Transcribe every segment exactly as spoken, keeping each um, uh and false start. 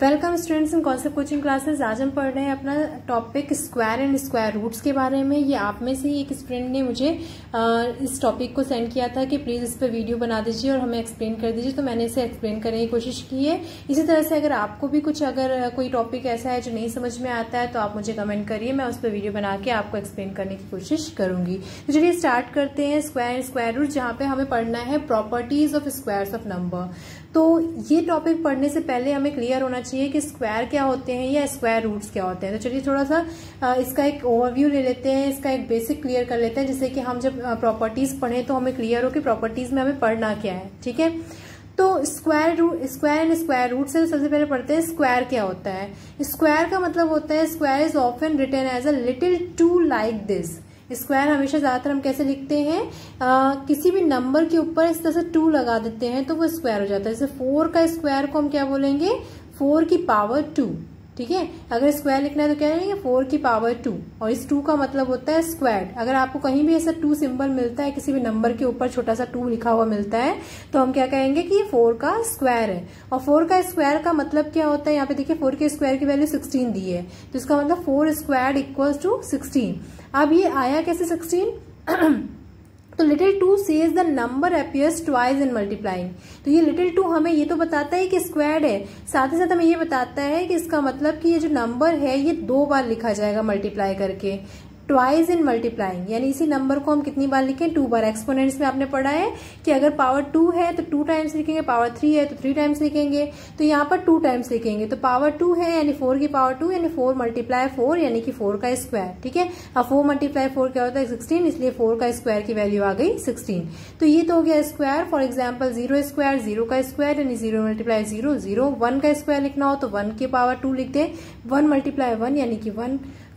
Welcome students in concept coaching classes. आज हम पढ़ रहे हैं अपना topic square and square roots के बारे में। ये आप में से ही एक स्टूडेंट ने मुझे आ, इस टॉपिक को सेंड किया था कि प्लीज इस पर वीडियो बना दीजिए और हमें एक्सप्लेन कर दीजिए, तो मैंने इसे एक्सप्लेन करने की कोशिश की है। इसी तरह से अगर आपको भी कुछ अगर कोई टॉपिक ऐसा है जो नहीं समझ में आता है तो आप मुझे कमेंट करिए, मैं उस पर वीडियो बना के आपको एक्सप्लेन करने की कोशिश करूंगी। तो चलिए स्टार्ट करते हैं स्क्वायर एंड स्क्वायर रूट, जहाँ पे हमें पढ़ना है properties of squares of number. तो ये टॉपिक पढ़ने से पहले हमें क्लियर होना चाहिए कि स्क्वायर क्या होते हैं या स्क्वायर रूट्स क्या होते हैं। तो चलिए थोड़ा सा इसका एक ओवरव्यू ले लेते हैं, इसका एक बेसिक क्लियर कर लेते हैं, जिससे कि हम जब प्रॉपर्टीज पढ़ें तो हमें क्लियर हो कि प्रॉपर्टीज में हमें पढ़ना क्या है। ठीक है, तो square root square and square root से सबसे पहले पढ़ते हैं स्क्वायर क्या होता है। स्क्वायर का मतलब होता है square is often written as a little two like this. Square हमेशा ज्यादातर हम कैसे लिखते हैं, आ, किसी भी नंबर के ऊपर इस तरह से टू लगा देते हैं तो वो स्क्वायर हो जाता है। जैसे फोर का स्क्वायर को हम क्या बोलेंगे, फोर की पावर टू। ठीक है, अगर स्क्वायर लिखना है तो क्या लिखेंगे, फोर की पावर टू, और इस टू का मतलब होता है स्क्वायर्ड। अगर आपको कहीं भी ऐसा टू सिंबल मिलता है, किसी भी नंबर के ऊपर छोटा सा टू लिखा हुआ मिलता है, तो हम क्या कहेंगे कि ये फोर का स्क्वायर है। और फोर का स्क्वायर का मतलब क्या होता है, यहाँ पे देखिए फोर के स्क्वायर की वैल्यू सिक्सटीन दी है, तो इसका मतलब four squared equals to sixteen. अब ये आया कैसे सिक्सटीन? तो little two says the number appears twice in multiplying. तो ये लिटिल टू हमें ये तो बताता है कि स्क्वायर्ड है, साथ ही साथ हमें ये बताता है कि इसका मतलब कि ये जो नंबर है ये दो बार लिखा जाएगा मल्टीप्लाई करके, ट्वाइस इन मल्टीप्लाइंग, यानी इसी नंबर को हम कितनी बार लिखें, टू बार। एक्सपोनेंट्स में आपने पढ़ा है कि अगर पावर टू है तो टू टाइम्स लिखेंगे, पावर थ्री है तो थ्री टाइम्स लिखेंगे, तो यहाँ पर टू टाइम्स लिखेंगे। तो पावर टू है यानी फोर की पावर टू, यानी फोर मल्टीप्लाई फोर यानी कि फोर का स्क्वायर। ठीक है, अब फोर मल्टीप्लाई फोर क्या होता है, सिक्सटीन, इसलिए फोर का स्क्वायर की वैल्यू आ गई सिक्सटीन। तो ये तो हो गया square. For example zero square, zero का स्क्वायर यानी zero multiply zero, zero. One का स्क्वायर लिखना हो तो वन की पावर टू लिख दे, वन मल्टीप्लाई वन यानी कि वन।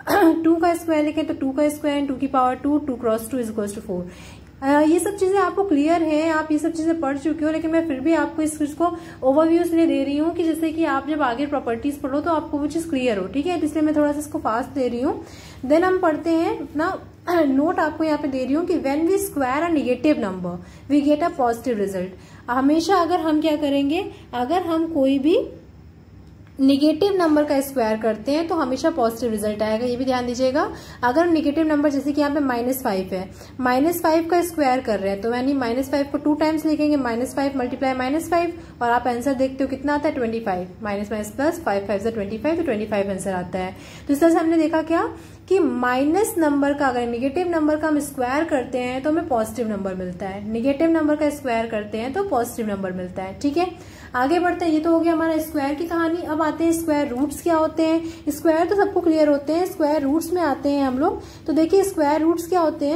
टू का स्क्वायर लिखें तो टू का स्क्वायर, टू की power two, two cross two is equals to four. ये सब चीजें आपको क्लियर है, आप ये सब चीजें पढ़ चुके हो, लेकिन मैं फिर भी आपको इस चीज को ओवरव्यू इसलिए दे रही हूँ कि जैसे कि आप जब आगे प्रॉपर्टीज पढ़ो तो आपको वो चीज क्लियर हो। ठीक है, इसलिए मैं थोड़ा सा इसको फास्ट दे रही हूँ। देन हम पढ़ते हैं अपना नोट, आपको यहाँ पे दे रही हूँ कि when we square a negative number we get a positive result. हमेशा अगर हम क्या करेंगे, अगर हम कोई भी निगेटिव नंबर का स्क्वायर करते हैं तो हमेशा पॉजिटिव रिजल्ट आएगा, ये भी ध्यान दीजिएगा। अगर निगेटिव नंबर जैसे कि यहाँ पे माइनस फाइव है, माइनस फाइव का स्क्वायर कर रहे हैं तो यानी माइनस फाइव को टू टाइम्स लिखेंगे, minus five multiply minus five, और आप आंसर देखते हो कितना आता है, twenty five. Minus minus plus five five से ट्वेंटी फाइव, तो ट्वेंटी फाइव आंसर आता है। तो इस तरह से हमने देखा क्या कि माइनस नंबर का, अगर निगेटिव नंबर का हम स्क्वायर करते हैं तो हमें पॉजिटिव नंबर मिलता है, निगेटिव नंबर का स्क्वायर करते हैं तो पॉजिटिव नंबर मिलता है। ठीक है, आगे बढ़ते हैं। ये तो हो गया हमारा स्क्वायर की कहानी। अब आते हैं स्क्वायर रूट्स क्या होते हैं। स्क्वायर तो सबको क्लियर होते हैं, स्क्वायर रूट्स में आते हैं हम लोग। तो देखिए स्क्वायर रूट्स क्या होते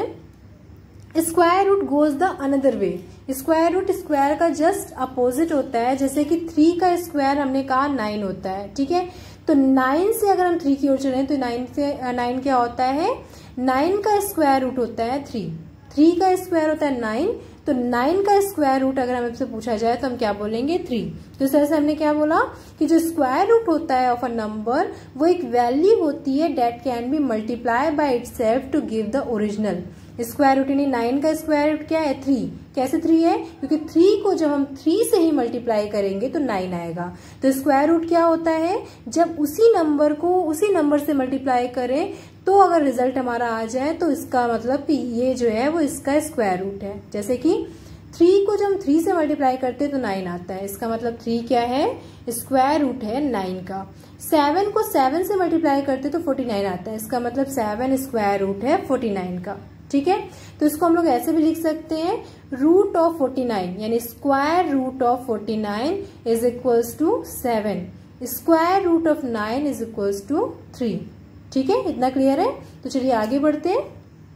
हैं। Square root goes the another way. Square root square का जस्ट अपोजिट होता है, जैसे कि थ्री का स्क्वायर हमने कहा नाइन होता है। ठीक है, तो नाइन से अगर हम थ्री की ओर चलें तो नाइन से नाइन क्या होता है, नाइन का स्क्वायर रूट होता है थ्री, थ्री का स्क्वायर होता है नाइन, तो नाइन का स्क्वायर रूट अगर हमसे पूछा जाए तो हम क्या बोलेंगे, थ्री। तो इस तरह से हमने क्या बोला कि जो स्क्वायर रूट होता है ऑफ अ नंबर वो एक वैल्यू होती है that can be multiply by itself to give the original. Square root यानी नाइन का स्क्वायर रूट क्या है, थ्री। कैसे थ्री है, क्योंकि थ्री को जब हम थ्री से ही मल्टीप्लाई करेंगे तो नाइन आएगा। तो स्क्वायर रूट क्या होता है, जब उसी नंबर को उसी नंबर से मल्टीप्लाई करें तो अगर रिजल्ट हमारा आ जाए तो इसका मतलब कि ये जो है वो इसका स्क्वायर रूट है। जैसे कि थ्री को जब हम थ्री से मल्टीप्लाई करते हैं तो नाइन आता है, इसका मतलब थ्री क्या है, स्क्वायर रूट है नाइन का। सेवन को सेवन से मल्टीप्लाई करते तो फोर्टी नाइन आता है, इसका मतलब सेवन स्क्वायर रूट है फोर्टी नाइन का। ठीक है, तो इसको हम लोग ऐसे भी लिख सकते हैं, रूट ऑफ फोर्टी नाइन यानी square root of forty nine is equals to seven, square root of nine is equals to three. ठीक है, इतना क्लियर है। तो चलिए आगे बढ़ते हैं।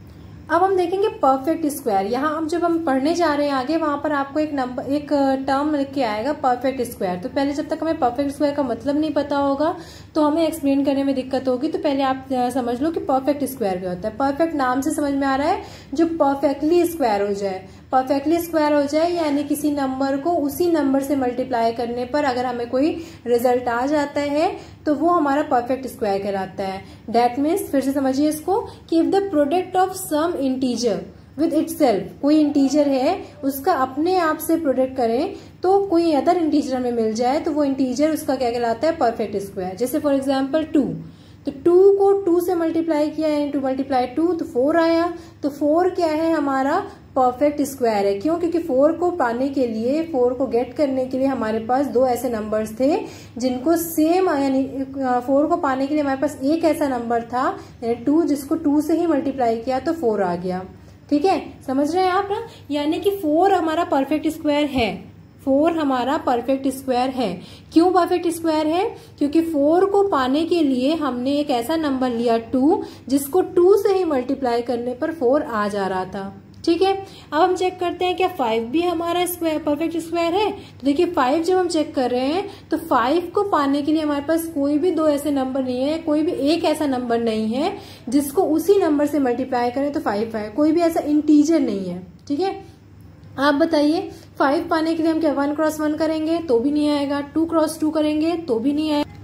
अब हम देखेंगे परफेक्ट स्क्वायर। यहाँ हम जब हम पढ़ने जा रहे हैं आगे, वहां पर आपको एक नंबर एक टर्म लिख के आएगा परफेक्ट स्क्वायर। तो पहले जब तक हमें परफेक्ट स्क्वायर का मतलब नहीं पता होगा तो हमें एक्सप्लेन करने में दिक्कत होगी। तो पहले आप समझ लो कि परफेक्ट स्क्वायर क्या होता है। परफेक्ट नाम से समझ में आ रहा है जो परफेक्टली स्क्वायर हो जाए। परफेक्टली स्क्वायर हो जाए यानी किसी नंबर को उसी नंबर से मल्टीप्लाई करने पर अगर हमें कोई रिजल्ट आ जाता है तो वो हमारा परफेक्ट स्क्वायर कहलाता है। दैट मीन्स, फिर से समझिए इसको, कि if the product of some integer with itself, कोई इंटीजर है उसका अपने आप से प्रोडक्ट करें तो कोई अदर इंटीजर हमें मिल जाए तो वो इंटीजर उसका क्या कहलाता है, परफेक्ट स्क्वायर। जैसे फॉर एग्जांपल टू, तो टू को टू से मल्टीप्लाई किया है, टू मल्टीप्लाई टू तो फोर आया। तो फोर क्या है हमारा परफेक्ट स्क्वायर है। क्यों? क्योंकि फोर को पाने के लिए, फोर को गेट करने के लिए हमारे पास दो ऐसे नंबर्स थे जिनको सेम, यानी फोर को पाने के लिए हमारे पास एक ऐसा नंबर था यानी टू, जिसको टू से ही मल्टीप्लाई किया तो फोर आ गया। ठीक है, समझ रहे हैं आप ना? यानी कि फोर हमारा परफेक्ट स्क्वायर है, फोर हमारा परफेक्ट स्क्वायर है। क्यों परफेक्ट स्क्वायर है? क्योंकि फोर को पाने के लिए हमने एक ऐसा नंबर लिया टू, जिसको टू से ही मल्टीप्लाई करने पर फोर आ जा रहा था। ठीक है, अब हम चेक करते हैं क्या फाइव भी हमारा स्क्वायर परफेक्ट स्क्वायर है। तो देखिए फाइव जब हम चेक कर रहे हैं तो फाइव को पाने के लिए हमारे पास कोई भी दो ऐसे नंबर नहीं है, कोई भी एक ऐसा नंबर नहीं है जिसको उसी नंबर से मल्टीप्लाई करें तो फाइव आए, कोई भी ऐसा इंटीजर नहीं है। ठीक है, आप बताइए फाइव पाने के लिए हम क्या वन क्रॉस वन करेंगे तो भी नहीं आएगा, टू क्रॉस टू करेंगे तो भी नहीं आएगा,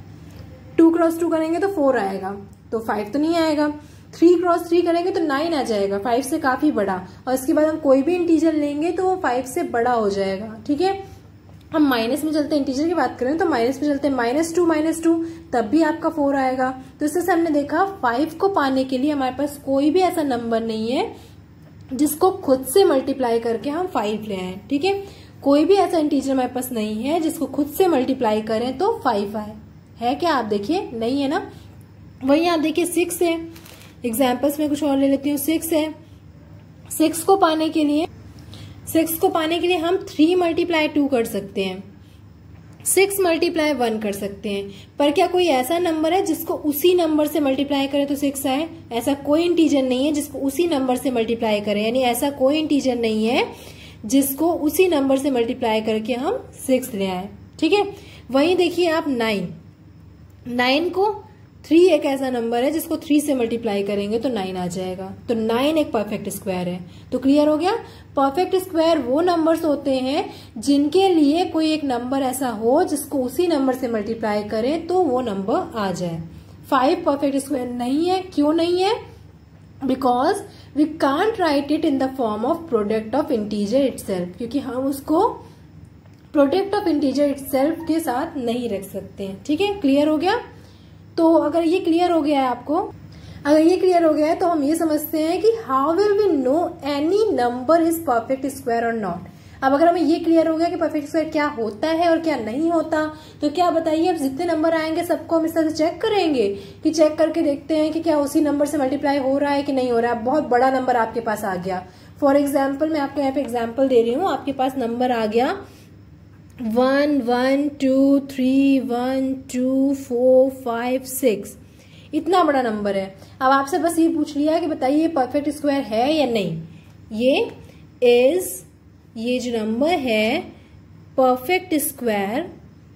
टू क्रॉस टू करेंगे तो फोर आएगा, तो फाइव तो नहीं आएगा। थ्री क्रॉस थ्री करेंगे तो नाइन आ जाएगा, फाइव से काफी बड़ा। और इसके बाद हम कोई भी इंटीजर लेंगे तो वो फाइव से बड़ा हो जाएगा। ठीक है, हम माइनस में चलते हैं, इंटीजर की बात करें तो माइनस में चलते हैं, माइनस टू माइनस टू तब भी आपका फोर आएगा। तो इससे हमने देखा फाइव को पाने के लिए हमारे पास कोई भी ऐसा नंबर नहीं है जिसको खुद से मल्टीप्लाई करके हम फाइव ले आए। ठीक है, कोई भी ऐसा इंटीजर हमारे पास नहीं है जिसको खुद से मल्टीप्लाई करें तो फाइव आए। है क्या? आप देखिए नहीं है ना। वही आप देखिए सिक्स है, एग्जाम्पल्स में कुछ और ले लेती हूँ। सिक्स है, सिक्स को पाने के लिए सिक्स को पाने के लिए हम थ्री मल्टीप्लाई टू कर सकते हैं, सिक्स मल्टीप्लाई वन कर सकते हैं, पर क्या कोई ऐसा नंबर है जिसको उसी नंबर से मल्टीप्लाई करें तो सिक्स आए? ऐसा कोई इंटीजर नहीं है जिसको उसी नंबर से मल्टीप्लाई करें, यानी ऐसा कोई इंटीजर नहीं है जिसको उसी नंबर से मल्टीप्लाई करके हम सिक्स ले आए। ठीक है, वहीं देखिए आप नाइन, नाइन को थ्री एक ऐसा नंबर है जिसको थ्री से मल्टीप्लाई करेंगे तो नाइन आ जाएगा, तो नाइन एक परफेक्ट स्क्वायर है। तो क्लियर हो गया? परफेक्ट स्क्वायर वो नंबर्स होते हैं जिनके लिए कोई एक नंबर ऐसा हो जिसको उसी नंबर से मल्टीप्लाई करें तो वो नंबर आ जाए। फाइव परफेक्ट स्क्वायर नहीं है। क्यों नहीं है? Because we can't write it in the form of product of integer itself, क्योंकि हम उसको प्रोडक्ट ऑफ इंटीजर इटसेल्फ के साथ नहीं रख सकते हैं। ठीक है, क्लियर हो गया? तो अगर ये क्लियर हो गया है आपको, अगर ये क्लियर हो गया है तो हम ये समझते हैं कि how will we know any number is perfect square और नॉट। अब अगर हमें ये क्लियर हो गया कि परफेक्ट स्क्वायर क्या होता है और क्या नहीं होता, तो क्या बताइए अब जितने नंबर आएंगे सबको हम इस तरह से चेक करेंगे कि चेक करके देखते हैं कि क्या उसी नंबर से मल्टीप्लाई हो रहा है कि नहीं हो रहा है। बहुत बड़ा नंबर आपके पास आ गया, फॉर एग्जाम्पल मैं आपको यहाँ पे एग्जाम्पल दे रही हूँ, आपके पास नंबर आ गया one one two three one two four five six, इतना बड़ा नंबर है। अब आपसे बस ये पूछ लिया कि बताइए ये परफेक्ट स्क्वायर है या नहीं। ये इज, ये जो नंबर है परफेक्ट स्क्वायर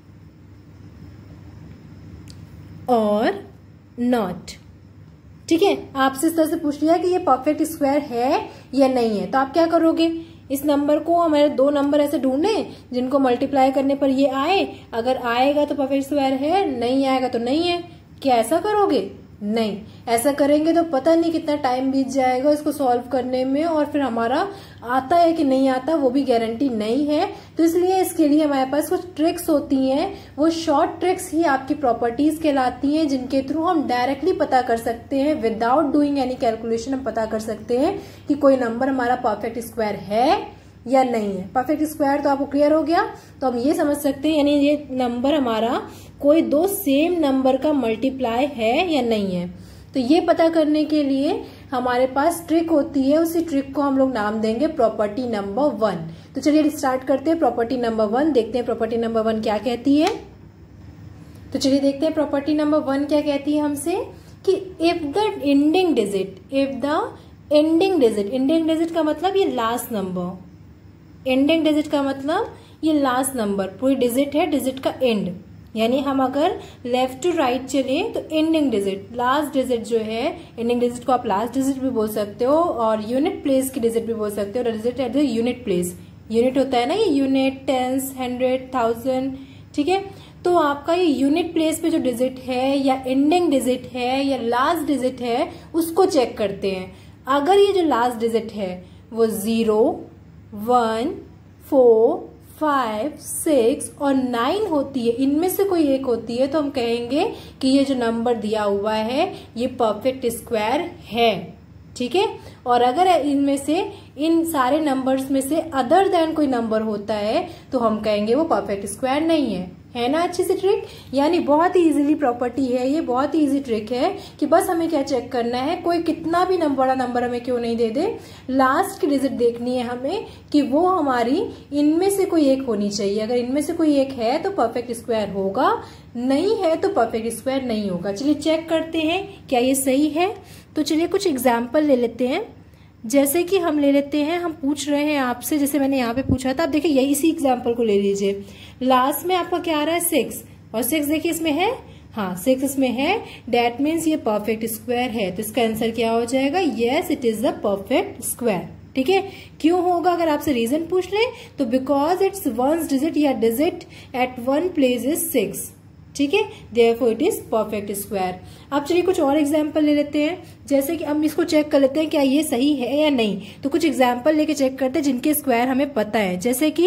और नॉट। ठीक है, आपसे इस तरह से पूछ लिया कि ये परफेक्ट स्क्वायर है या नहीं है, तो आप क्या करोगे? इस नंबर को, हमारे दो नंबर ऐसे ढूंढे जिनको मल्टीप्लाई करने पर ये आए, अगर आएगा तो परफेक्ट स्क्वायर है, नहीं आएगा तो नहीं है। क्या ऐसा करोगे? नहीं, ऐसा करेंगे तो पता नहीं कितना टाइम बीत जाएगा इसको सॉल्व करने में, और फिर हमारा आता है कि नहीं आता वो भी गारंटी नहीं है। तो इसलिए इसके लिए हमारे पास कुछ ट्रिक्स होती हैं, वो शॉर्ट ट्रिक्स ही आपकी प्रॉपर्टीज कहलाती हैं, जिनके थ्रू हम डायरेक्टली पता कर सकते हैं, विदाउट डूइंग एनी कैलकुलेशन हम पता कर सकते हैं कि कोई नंबर हमारा परफेक्ट स्क्वायर है या नहीं है। परफेक्ट स्क्वायर तो आपको क्लियर हो गया, तो हम ये समझ सकते हैं यानी ये नंबर हमारा कोई दो सेम नंबर का मल्टीप्लाई है या नहीं है। तो ये पता करने के लिए हमारे पास ट्रिक होती है, उसी ट्रिक को हम लोग नाम देंगे प्रॉपर्टी नंबर वन। तो चलिए स्टार्ट करते हैं प्रॉपर्टी नंबर वन, देखते हैं प्रॉपर्टी नंबर वन क्या कहती है। तो चलिए देखते हैं प्रॉपर्टी नंबर वन क्या कहती है हमसे कि if the ending digit, if the ending digit, ending digit का मतलब ये लास्ट नंबर, एंडिंग डिजिट का मतलब ये लास्ट नंबर, पूरी डिजिट है, डिजिट का एंड, यानी हम अगर लेफ्ट टू राइट चले तो एंडिंग डिजिट, लास्ट डिजिट जो है, एंडिंग डिजिट को आप लास्ट डिजिट भी बोल सकते हो और यूनिट प्लेस की डिजिट भी बोल सकते हो। Digit at the unit place, unit होता है ना ये, यूनिट, टेंस, हंड्रेड, थाउजेंड। ठीक है, तो आपका ये यूनिट प्लेस पे जो डिजिट है या एंडिंग डिजिट है या लास्ट डिजिट है उसको चेक करते हैं। अगर ये जो लास्ट डिजिट है वो zero, one, four, five, six और नाइन होती है, इनमें से कोई एक होती है, तो हम कहेंगे कि ये जो नंबर दिया हुआ है ये परफेक्ट स्क्वायर है। ठीक है, और अगर इनमें से इन सारे नंबर्स में से अदर देन कोई नंबर होता है तो हम कहेंगे वो परफेक्ट स्क्वायर नहीं है। है ना अच्छी सी ट्रिक? यानी बहुत ही इजीली प्रॉपर्टी है ये, बहुत ही इजी ट्रिक है कि बस हमें क्या चेक करना है, कोई कितना भी नंबर बड़ा नंबर हमें क्यों नहीं दे दे, लास्ट की डिजिट देखनी है हमें कि वो हमारी इनमें से कोई एक होनी चाहिए। अगर इनमें से कोई एक है तो परफेक्ट स्क्वायर होगा, नहीं है तो परफेक्ट स्क्वायर नहीं होगा। चलिए चेक करते हैं क्या ये सही है। तो चलिए कुछ एग्जाम्पल ले लेते हैं। जैसे कि हम ले लेते हैं, हम पूछ रहे हैं आपसे, जैसे मैंने यहाँ पे पूछा था, आप देखिए यही इसी एग्जाम्पल को ले लीजिए। लास्ट में आपका क्या आ रहा है, सिक्स, और सिक्स देखिए इसमें है, हाँ सिक्स इसमें है, डेट मीन्स ये परफेक्ट स्क्वायर है। तो इसका आंसर क्या हो जाएगा, yes it is a perfect square. ठीक है, क्यों होगा अगर आपसे रीजन पूछ ले तो बिकॉज इट्स वन डिजिट या digit at one place is six. ठीक है, therefore it is perfect square. अब चलिए कुछ और एग्जांपल ले लेते हैं, जैसे कि हम इसको चेक कर लेते हैं क्या ये सही है या नहीं। तो कुछ एग्जांपल लेके चेक करते हैं जिनके स्क्वायर हमें पता है। जैसे कि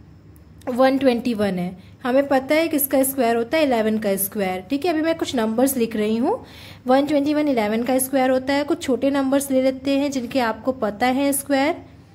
वन ट्वेंटी वन है, हमें पता है कि इसका स्क्वायर होता है इलेवन का स्क्वायर। ठीक है, अभी मैं कुछ नंबर्स लिख रही हूँ। वन ट्वेंटी वन इलेवन का स्क्वायर होता है। कुछ छोटे नंबर्स ले लेते हैं जिनके आपको पता है स्क्वायर।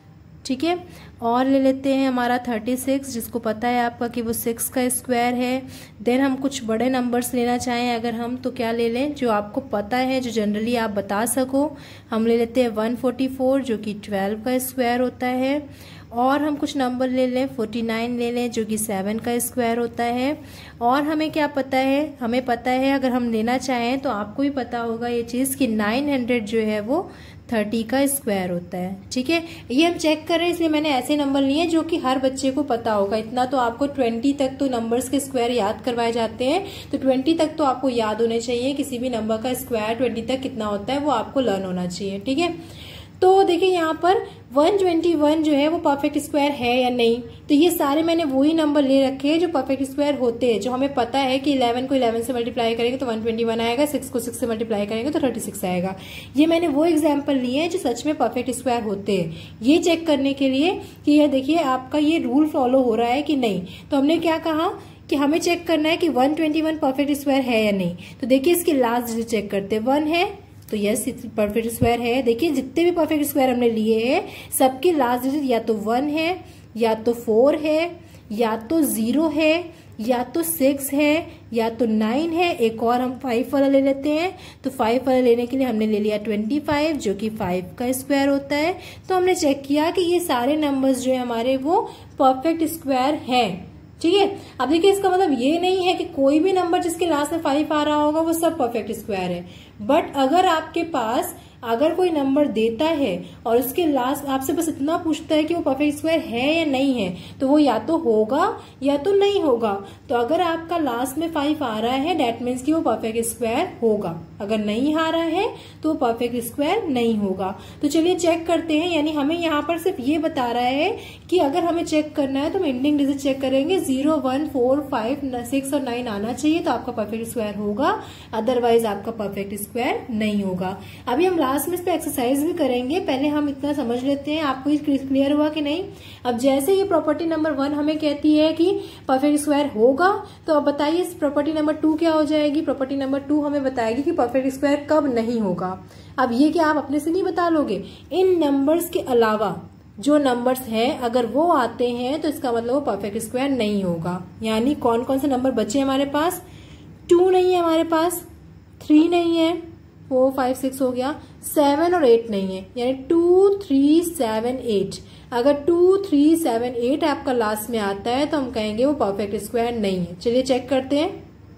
ठीक है, और ले लेते हैं हमारा थर्टी सिक्स, जिसको पता है आपका कि वो सिक्स का स्क्वायर है। देन हम कुछ बड़े नंबर्स लेना चाहें अगर हम, तो क्या ले लें जो आपको पता है, जो जनरली आप बता सको। हम ले लेते हैं वन फोर्टी फोर जो कि ट्वेल्व का स्क्वायर होता है। और हम कुछ नंबर ले लें, फोर्टी नाइन ले लें जो कि सेवन का स्क्वायर होता है। और हमें क्या पता है, हमें पता है अगर हम लेना चाहें तो आपको भी पता होगा ये चीज़ कि नाइन हंड्रेड जो है वो थर्टी का स्क्वायर होता है। ठीक है, ये हम चेक कर रहे हैं इसलिए मैंने ऐसे नंबर लिए जो कि हर बच्चे को पता होगा। इतना तो आपको ट्वेंटी तक तो नंबर्स के स्क्वायर याद करवाए जाते हैं, तो ट्वेंटी तक तो आपको याद होने चाहिए। किसी भी नंबर का स्क्वायर ट्वेंटी तक कितना होता है वो आपको लर्न होना चाहिए। ठीक है, तो देखिए यहाँ पर वन ट्वेंटी वन जो है वो परफेक्ट स्क्वायर है या नहीं। तो ये सारे मैंने वही नंबर ले रखे हैं जो परफेक्ट स्क्वायर होते हैं, जो हमें पता है कि इलेवन को इलेवन से मल्टीप्लाई करेंगे तो वन ट्वेंटी वन आएगा, सिक्स को सिक्स से मल्टीप्लाई करेंगे तो थर्टी सिक्स आएगा। ये मैंने वो एग्जाम्पल लिए हैं जो सच में परफेक्ट स्क्वायर होते हैं। ये चेक करने के लिए कि ये देखिए आपका ये रूल फॉलो हो रहा है कि नहीं। तो हमने क्या कहा कि हमें चेक करना है कि one twenty one perfect square है या नहीं। तो देखिए इसकी लास्ट डिजिट चेक करते हैं, वन है तो यस परफेक्ट स्क्वायर है। देखिए जितने भी परफेक्ट स्क्वायर हमने लिए हैं सबकी लास्ट डिजिट या तो वन है, या तो फोर है, या तो जीरो है, या तो सिक्स है, या तो नाइन है। एक और हम फाइव वाला ले लेते हैं, तो फाइव वाला लेने के लिए हमने ले लिया ट्वेंटी फाइव जो कि फाइव का स्क्वायर होता है। तो हमने चेक किया कि ये सारे नंबर्स जो है हमारे वो परफेक्ट स्क्वायर है। ठीक है, अब देखिए इसका मतलब ये नहीं है कि कोई भी नंबर जिसके लास्ट में फाइव आ रहा होगा वो सब परफेक्ट स्क्वायर है। बट अगर आपके पास अगर कोई नंबर देता है और उसके लास्ट आपसे बस इतना पूछता है कि वो परफेक्ट स्क्वायर है या नहीं है, तो वो या तो होगा या तो नहीं होगा। तो अगर आपका लास्ट में फाइव आ रहा है डेट मीन्स कि वो परफेक्ट स्क्वायर होगा, अगर नहीं आ रहा है तो वो परफेक्ट स्क्वायर नहीं होगा। तो चलिए चेक करते हैं, यानी हमें यहाँ पर सिर्फ ये बता रहा है कि अगर हमें चेक करना है तो हम एंडिंग डिजिट चेक करेंगे, zero one four five six और नाइन आना चाहिए तो आपका परफेक्ट स्क्वायर होगा, अदरवाइज आपका परफेक्ट स्क्वायर नहीं होगा। अभी हम लास्ट में इस पे एक्सरसाइज भी करेंगे, पहले हम इतना समझ लेते हैं। आपको ये क्लियर हुआ कि नहीं? अब जैसे ये प्रॉपर्टी नंबर वन हमें कहती है कि परफेक्ट स्क्वायर होगा, तो अब बताइए इस प्रॉपर्टी नंबर टू क्या हो जाएगी। प्रॉपर्टी नंबर टू हमें बताएगी कि परफेक्ट स्क्वायर कब नहीं होगा। अब ये क्या आप अपने से नहीं बता लोगे, इन नंबर्स के अलावा जो नंबर्स हैं अगर वो आते हैं तो इसका मतलब वो परफेक्ट स्क्वायर नहीं होगा। यानी कौन कौन से नंबर बचे हमारे पास, टू नहीं है हमारे पास, थ्री नहीं है, फोर फाइव सिक्स हो गया, सेवन और एट नहीं है, यानी टू थ्री सेवन एट। अगर टू थ्री सेवन एट आपका लास्ट में आता है तो हम कहेंगे वो परफेक्ट स्क्वायर नहीं है। चलिए चेक करते हैं।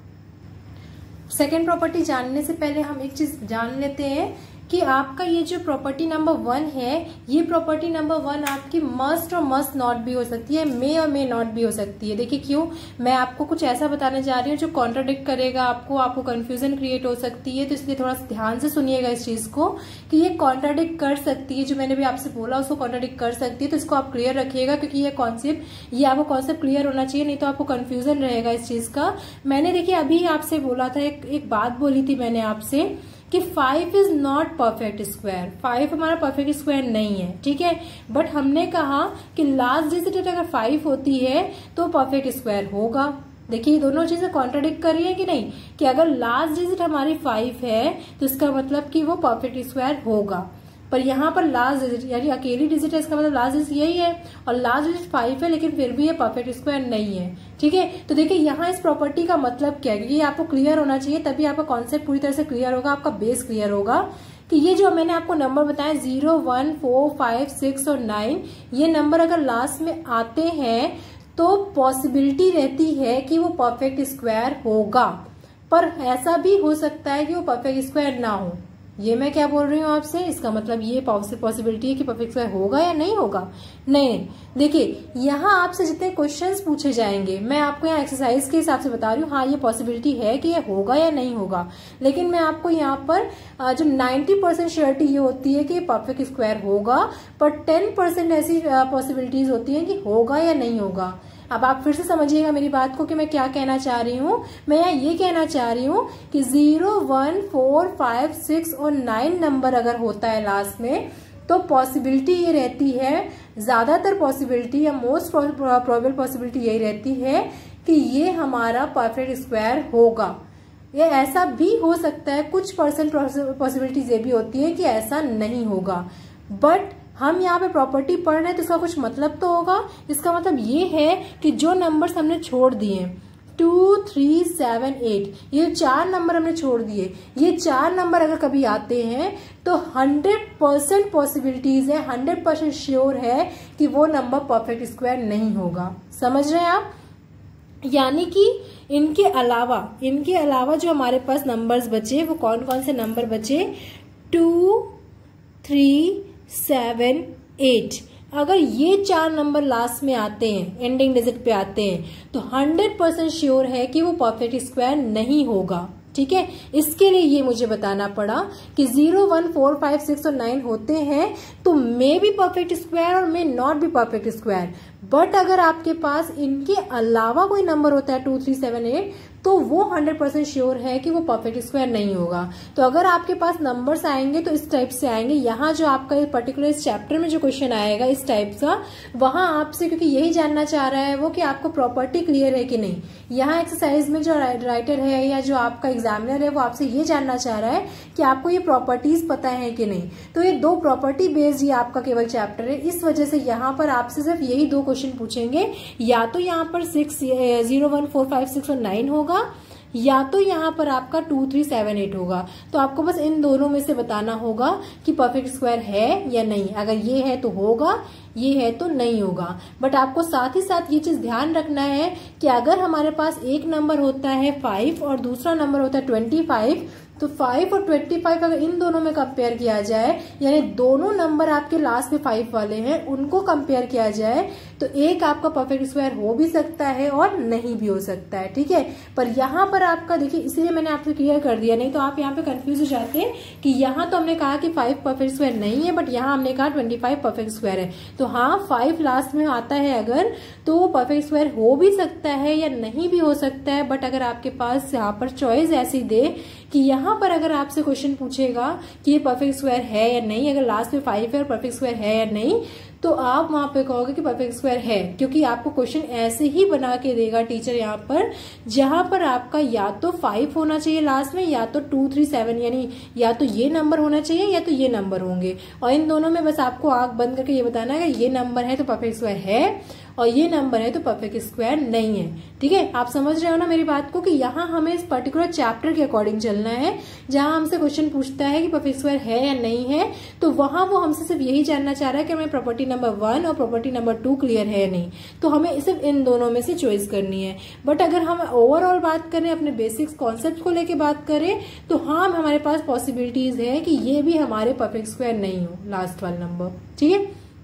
सेकेंड प्रॉपर्टी जानने से पहले हम एक चीज जान लेते हैं कि आपका ये जो प्रॉपर्टी नंबर वन है, ये प्रॉपर्टी नंबर वन आपकी मस्ट और मस्ट नॉट भी हो सकती है, मे और मे नॉट भी हो सकती है। देखिए क्यों, मैं आपको कुछ ऐसा बताने जा रही हूँ जो कॉन्ट्राडिक्ट करेगा आपको, आपको कंफ्यूजन क्रिएट हो सकती है। तो इसलिए थोड़ा सा ध्यान से सुनिएगा इस चीज को कि ये कॉन्ट्राडिक्ट कर सकती है, जो मैंने भी आपसे बोला उसको कॉन्ट्राडिक्ट कर सकती है। तो इसको आप क्लियर रखिएगा क्योंकि ये कॉन्सेप्ट ये आपको कॉन्सेप्ट क्लियर होना चाहिए, नहीं तो आपको कंफ्यूजन रहेगा इस चीज का। मैंने देखिए अभी आपसे बोला था, एक, एक बात बोली थी मैंने आपसे कि five is not perfect square, five हमारा परफेक्ट स्क्वायर नहीं है, ठीक है। बट हमने कहा कि लास्ट डिजिट अगर फाइव होती है तो परफेक्ट स्क्वायर होगा। देखिए दोनों चीजें कॉन्ट्राडिक्ट कर रही है कि नहीं, कि अगर लास्ट डिजिट हमारी फाइव है तो इसका मतलब कि वो परफेक्ट स्क्वायर होगा। पर यहाँ पर लास्ट डिजिट यानी अकेली डिजिट है, इसका मतलब लास्ट डिजिट यही है, और लास्ट डिजिट फाइव है लेकिन फिर भी ये परफेक्ट स्क्वायर नहीं है, ठीक है। तो देखिए यहाँ इस प्रॉपर्टी का मतलब क्या है, क्योंकि आपको क्लियर होना चाहिए, तभी आपका कॉन्सेप्ट पूरी तरह से क्लियर होगा, आपका बेस क्लियर होगा कि ये जो मैंने आपको नंबर बताया zero one four five six और नाइन, ये नंबर अगर लास्ट में आते हैं तो पॉसिबिलिटी रहती है कि वो परफेक्ट स्क्वायर होगा, पर ऐसा भी हो सकता है कि वो परफेक्ट स्क्वायर ना हो। ये मैं क्या बोल रही हूँ आपसे, इसका मतलब ये पॉसिबिलिटी है कि परफेक्ट स्क्वायर होगा या नहीं होगा। नहीं, देखिए यहाँ आपसे जितने क्वेश्चंस पूछे जाएंगे मैं आपको यहाँ एक्सरसाइज के हिसाब से बता रही हूँ, हाँ ये पॉसिबिलिटी है कि ये होगा या नहीं होगा, लेकिन मैं आपको यहाँ पर जो नाइन्टी परसेंट श्योरिटी ये होती है कि परफेक्ट स्क्वायर होगा, पर टेन परसेंट ऐसी पॉसिबिलिटीज होती है कि होगा या नहीं होगा। अब आप फिर से समझिएगा मेरी बात को कि मैं क्या कहना चाह रही हूँ। मैं यहाँ ये कहना चाह रही हूँ कि zero one four five six और नाइन नंबर अगर होता है लास्ट में तो पॉसिबिलिटी ये रहती है, ज्यादातर पॉसिबिलिटी या मोस्ट प्रोबेबल पॉसिबिलिटी यही रहती है कि ये हमारा परफेक्ट स्क्वायर होगा। ये ऐसा भी हो सकता है, कुछ परसेंट पॉसिबिलिटीज ये भी होती है कि ऐसा नहीं होगा, बट हम यहाँ पे प्रॉपर्टी पढ़ रहे हैं तो इसका कुछ मतलब तो होगा। इसका मतलब ये है कि जो नंबर्स हमने छोड़ दिए टू थ्री सेवन एट, ये चार नंबर हमने छोड़ दिए, ये चार नंबर अगर कभी आते हैं तो हंड्रेड परसेंट पॉसिबिलिटीज है, हंड्रेड परसेंट श्योर है कि वो नंबर परफेक्ट स्क्वायर नहीं होगा। समझ रहे हैं आप? यानी कि इनके अलावा इनके अलावा जो हमारे पास नंबर्स बचे वो कौन कौन से नंबर बचे, टू थ्री सेवन एट, अगर ये चार नंबर लास्ट में आते हैं, एंडिंग डिजिट पे आते हैं, तो हंड्रेड परसेंट श्योर है कि वो परफेक्ट स्क्वायर नहीं होगा, ठीक है। इसके लिए ये मुझे बताना पड़ा कि zero one four five six और नाइन होते हैं तो मे भी परफेक्ट स्क्वायर और मे नॉट भी परफेक्ट स्क्वायर, बट अगर आपके पास इनके अलावा कोई नंबर होता है टू थ्री सेवन एट तो वो हंड्रेड परसेंट श्योर है कि वो परफेक्ट स्क्वायर नहीं होगा। तो अगर आपके पास नंबर्स आएंगे तो इस टाइप से आएंगे। यहाँ जो आपका पर्टिकुलर इस चैप्टर में जो क्वेश्चन आएगा इस टाइप का, वहां आपसे क्योंकि यही जानना चाह रहा है वो कि आपको प्रॉपर्टी क्लियर है कि नहीं। यहाँ एक्सरसाइज में जो राइटर है या जो आपका एग्जामिनर है वो आपसे ये जानना चाह रहा है कि आपको ये प्रॉपर्टीज पता है कि नहीं। तो ये दो प्रॉपर्टी बेस्ड ये आपका केवल चैप्टर है, इस वजह से यहाँ पर आपसे सिर्फ यही दो क्वेश्चन पूछेंगे, या तो यहाँ पर six zero one four five six और नाइन होगा या तो यहाँ पर आपका टू थ्री सेवन एट होगा। तो आपको बस इन दोनों में से बताना होगा कि परफेक्ट स्क्वायर है या नहीं। अगर ये है तो होगा, ये है तो नहीं होगा। बट आपको साथ ही साथ ये चीज ध्यान रखना है कि अगर हमारे पास एक नंबर होता है फाइव और दूसरा नंबर होता है ट्वेंटी फाइव, तो फाइव और ट्वेंटी फाइव अगर इन दोनों में कंपेयर किया जाए, यानी दोनों नंबर आपके लास्ट में फाइव वाले हैं उनको कंपेयर किया जाए, तो एक आपका परफेक्ट स्क्वायर हो भी सकता है और नहीं भी हो सकता है, ठीक है। पर यहाँ पर आपका देखिए, इसलिए मैंने आपसे क्लियर कर दिया, नहीं तो आप यहाँ पे कंफ्यूज हो जाते हैं कि यहाँ तो हमने कहा कि फाइव परफेक्ट स्क्वायर नहीं है, बट यहाँ हमने कहा ट्वेंटी फाइव परफेक्ट स्क्वायर है। तो हाँ, फाइव लास्ट में आता है अगर, तो वो परफेक्ट स्क्वायर हो भी सकता है या नहीं भी हो सकता है। बट अगर आपके पास यहाँ पर चॉइस ऐसी दे कि यहाँ पर अगर आपसे क्वेश्चन पूछेगा कि ये परफेक्ट स्क्वायर है या नहीं, अगर लास्ट में फाइव है और परफेक्ट स्क्वायर है या नहीं, तो आप वहां पे कहोगे कि परफेक्ट स्क्वायर है, क्योंकि आपको क्वेश्चन ऐसे ही बना के देगा टीचर यहाँ पर, जहां पर आपका या तो फाइव होना चाहिए लास्ट में, या तो टू थ्री सेवन, यानी या तो ये नंबर होना चाहिए या तो ये नंबर होंगे, और इन दोनों में बस आपको आंख बंद करके ये बताना है कि ये नंबर है तो परफेक्ट स्क्वायर है और ये नंबर है तो परफेक्ट स्क्वायर नहीं है, ठीक है। आप समझ रहे हो ना मेरी बात को, कि यहाँ हमें इस पर्टिकुलर चैप्टर के अकॉर्डिंग चलना है। जहां हमसे क्वेश्चन पूछता है कि परफेक्ट स्क्वायर है या नहीं है, तो वहां वो हमसे सिर्फ यही जानना चाह रहा है कि हमें प्रॉपर्टी नंबर वन और प्रॉपर्टी नंबर टू क्लियर है या नहीं, तो हमें सिर्फ इन दोनों में से चॉइस करनी है। बट अगर हम ओवरऑल बात करें, अपने बेसिक्स कॉन्सेप्ट को लेके बात करें, तो हाँ हमारे पास पॉसिबिलिटीज है कि ये भी हमारे परफेक्ट स्क्वायर नहीं हो, लास्ट वाला नंबर, ठीक है।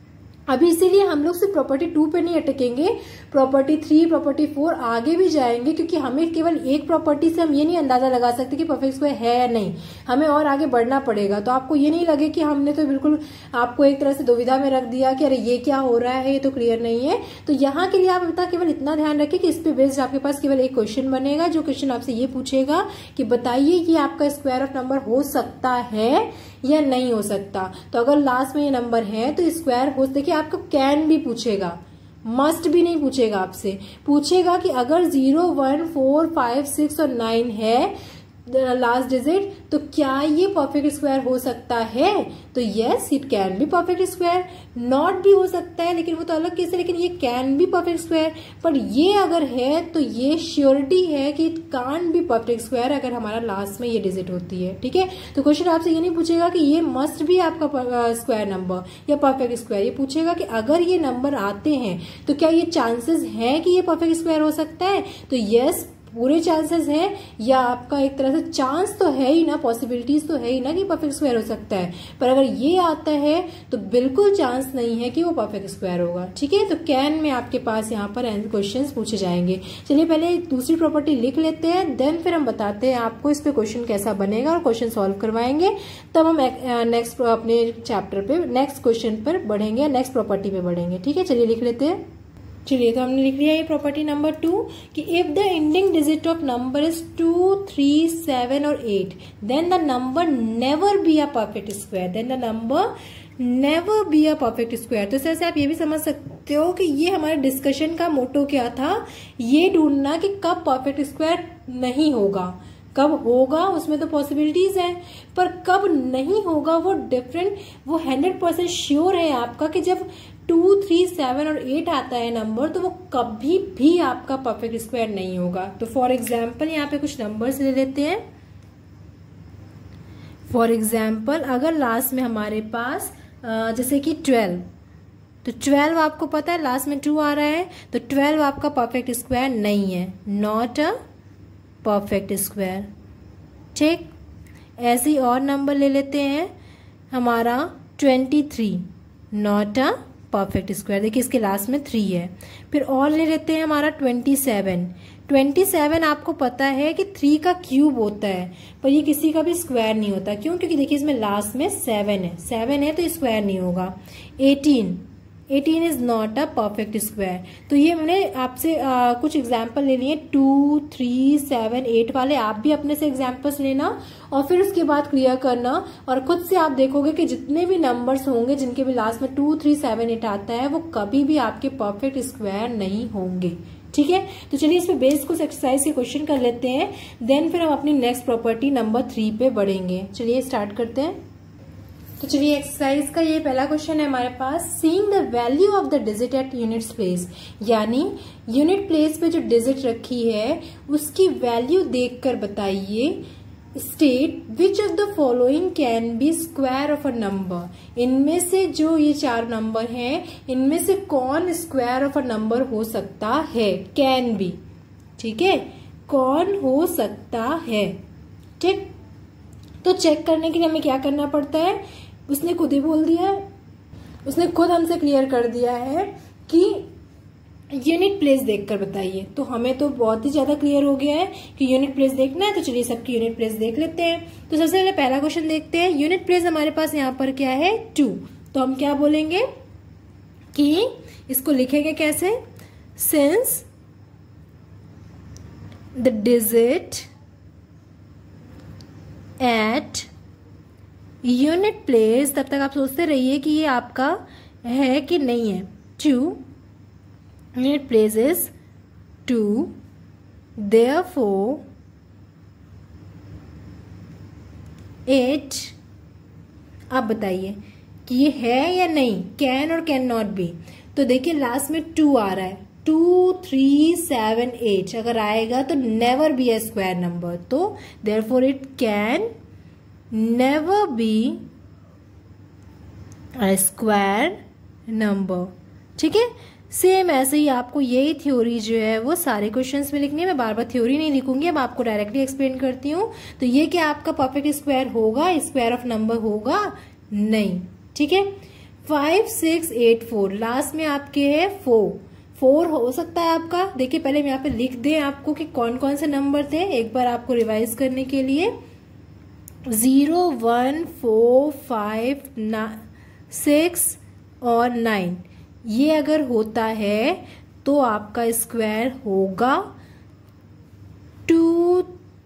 अभी इसीलिए हम लोग सिर्फ प्रॉपर्टी टू पे नहीं अटकेंगे, प्रॉपर्टी थ्री, प्रॉपर्टी फोर आगे भी जाएंगे, क्योंकि हमें केवल एक प्रॉपर्टी से हम ये नहीं अंदाजा लगा सकते कि परफेक्ट स्क्वायर है या नहीं, हमें और आगे बढ़ना पड़ेगा। तो आपको ये नहीं लगे कि हमने तो बिल्कुल आपको एक तरह से दुविधा में रख दिया कि अरे ये क्या हो रहा है, ये तो क्लियर नहीं है। तो यहाँ के लिए आप बता केवल इतना ध्यान रखिए कि इस पे बेस्ड आपके पास केवल एक क्वेश्चन बनेगा, जो क्वेश्चन आपसे ये पूछेगा कि बताइए कि आपका स्क्वायर ऑफ नंबर हो सकता है या नहीं हो सकता। तो अगर लास्ट में ये नंबर है तो स्क्वायर हो, देखिए आपको कैन भी पूछेगा, मस्ट भी नहीं पूछेगा आपसे, पूछेगा कि अगर zero one four five six और नाइन है लास्ट डिजिट तो क्या ये परफेक्ट स्क्वायर हो सकता है। तो yes it can be perfect square. Not भी हो सकता है, लेकिन वो तो अलग केस है, लेकिन ये कैन बी परफेक्ट स्क्वायर। पर ये अगर है तो ये श्योरिटी है कि it can't be perfect square अगर हमारा लास्ट में ये डिजिट होती है। ठीक है, तो क्वेश्चन आपसे ये नहीं पूछेगा कि ये मस्ट भी आपका स्क्वायर नंबर या परफेक्ट स्क्वायर, ये पूछेगा कि अगर ये नंबर आते हैं तो क्या ये चांसेस है कि ये परफेक्ट स्क्वायर हो सकता है। तो यस पूरे चांसेस है, या आपका एक तरह से चांस तो है ही ना, पॉसिबिलिटीज तो है ही ना कि परफेक्ट स्क्वायर हो सकता है। पर अगर ये आता है तो बिल्कुल चांस नहीं है कि वो परफेक्ट स्क्वायर होगा। ठीक है, तो कैन में आपके पास यहाँ पर क्वेश्चंस पूछे जाएंगे। चलिए पहले दूसरी प्रॉपर्टी लिख लेते हैं, देन फिर हम बताते हैं आपको इस पे क्वेश्चन कैसा बनेगा और क्वेश्चन सॉल्व करवाएंगे। तब हम नेक्स्ट अपने चैप्टर पे नेक्स्ट क्वेश्चन पर बढ़ेंगे, नेक्स्ट प्रॉपर्टी पे बढ़ेंगे। ठीक है, चलिए लिख लेते हैं। चलिए तो हमने लिख लिया ये प्रॉपर्टी नंबर टू कि if the ending digit of number is two, three, seven और eight, then the number never be a perfect square. Then the number never be a perfect square. तो इससे आप ये भी समझ सकते हो कि ये हमारे डिस्कशन का मोटो क्या था, ये ढूंढना कि कब परफेक्ट स्क्वायर नहीं होगा, कब होगा उसमें तो पॉसिबिलिटीज है, पर कब नहीं होगा वो डिफरेंट, वो हंड्रेड परसेंट श्योर है आपका कि जब टू, थ्री, सेवन और एट आता है नंबर तो वो कभी भी आपका परफेक्ट स्क्वायर नहीं होगा। तो फॉर एग्जाम्पल यहाँ पे कुछ नंबर्स ले लेते हैं। फॉर एग्जाम्पल अगर लास्ट में हमारे पास जैसे कि ट्वेल्व, तो ट्वेल्व आपको पता है लास्ट में टू आ रहा है, तो ट्वेल्व आपका परफेक्ट स्क्वायर नहीं है, नॉट अ परफेक्ट स्क्वायर। ठीक, ऐसे ही और नंबर ले लेते हैं हमारा twenty three, not a perfect square. देखिए इसके लास्ट में थ्री है। फिर और ले लेते हैं हमारा ट्वेंटी सेवन। ट्वेंटी सेवन आपको पता है कि थ्री का क्यूब होता है, पर ये किसी का भी स्क्वायर नहीं होता। क्यों? क्योंकि देखिए इसमें लास्ट में सेवन है, सेवन है तो स्क्वायर नहीं होगा। Eighteen, eighteen is not a perfect square. तो ये मैंने आपसे कुछ एग्जाम्पल ले लिए, टू, थ्री, सेवन, एट वाले। आप भी अपने से एग्जाम्पल्स लेना और फिर उसके बाद क्लियर करना, और खुद से आप देखोगे कि जितने भी नंबर्स होंगे जिनके भी लास्ट में टू, थ्री, सेवन, एट आता है वो कभी भी आपके परफेक्ट स्क्वायर नहीं होंगे। ठीक है, तो चलिए इस पे बेस कुछ एक्सरसाइज के क्वेश्चन कर लेते हैं, देन फिर हम अपनी नेक्स्ट प्रॉपर्टी नंबर थ्री पे बढ़ेंगे। चलिए स्टार्ट करते हैं। तो चलिए एक्सरसाइज का ये पहला क्वेश्चन है हमारे पास, seeing the value of the digit at units place, यानी यूनिट प्लेस पे जो डिजिट रखी है उसकी वैल्यू देखकर बताइए, state which of the following can be square of a number. इनमें से जो ये चार नंबर हैं इनमें से कौन स्क्वायर ऑफ अ नंबर हो सकता है, कैन बी। ठीक है, कौन हो सकता है। ठीक, तो चेक करने के लिए हमें क्या करना पड़ता है, उसने खुद ही बोल दिया है, उसने खुद हमसे क्लियर कर दिया है कि यूनिट प्लेस देखकर बताइए। तो हमें तो बहुत ही ज्यादा क्लियर हो गया है कि यूनिट प्लेस देखना है। तो चलिए सबकी यूनिट प्लेस देख लेते हैं। तो सबसे पहले पहला क्वेश्चन देखते हैं। यूनिट प्लेस हमारे पास यहाँ पर क्या है, टू। तो हम क्या बोलेंगे कि इसको लिखेंगे कैसे, since the digit at unit place, तब तक आप सोचते रहिए कि ये आपका है कि नहीं है। Two, unit place is two, therefore eight. आप बताइए कि ये है या नहीं, कैन और कैन नॉट बी। तो देखिए लास्ट में टू आ रहा है, टू, थ्री, सेवन, एट अगर आएगा तो never be a square number, तो therefore it can never be a square number. ठीक है, सेम ऐसे ही आपको यही थ्योरी जो है वो सारे क्वेश्चंस में लिखनी है। मैं बार बार थ्योरी नहीं लिखूंगी, अब आपको डायरेक्टली एक्सप्लेन करती हूँ। तो ये क्या आपका परफेक्ट स्क्वायर होगा, स्क्वायर ऑफ नंबर होगा नहीं। ठीक है, five six eight four, last में आपके है फोर, फोर हो सकता है आपका। देखिए पहले हम यहाँ पे लिख दें आपको कि कौन कौन से नंबर थे, एक बार आपको रिवाइज करने के लिए। Zero, one, four, five, six और नाइन, ये अगर होता है तो आपका स्क्वायर होगा टू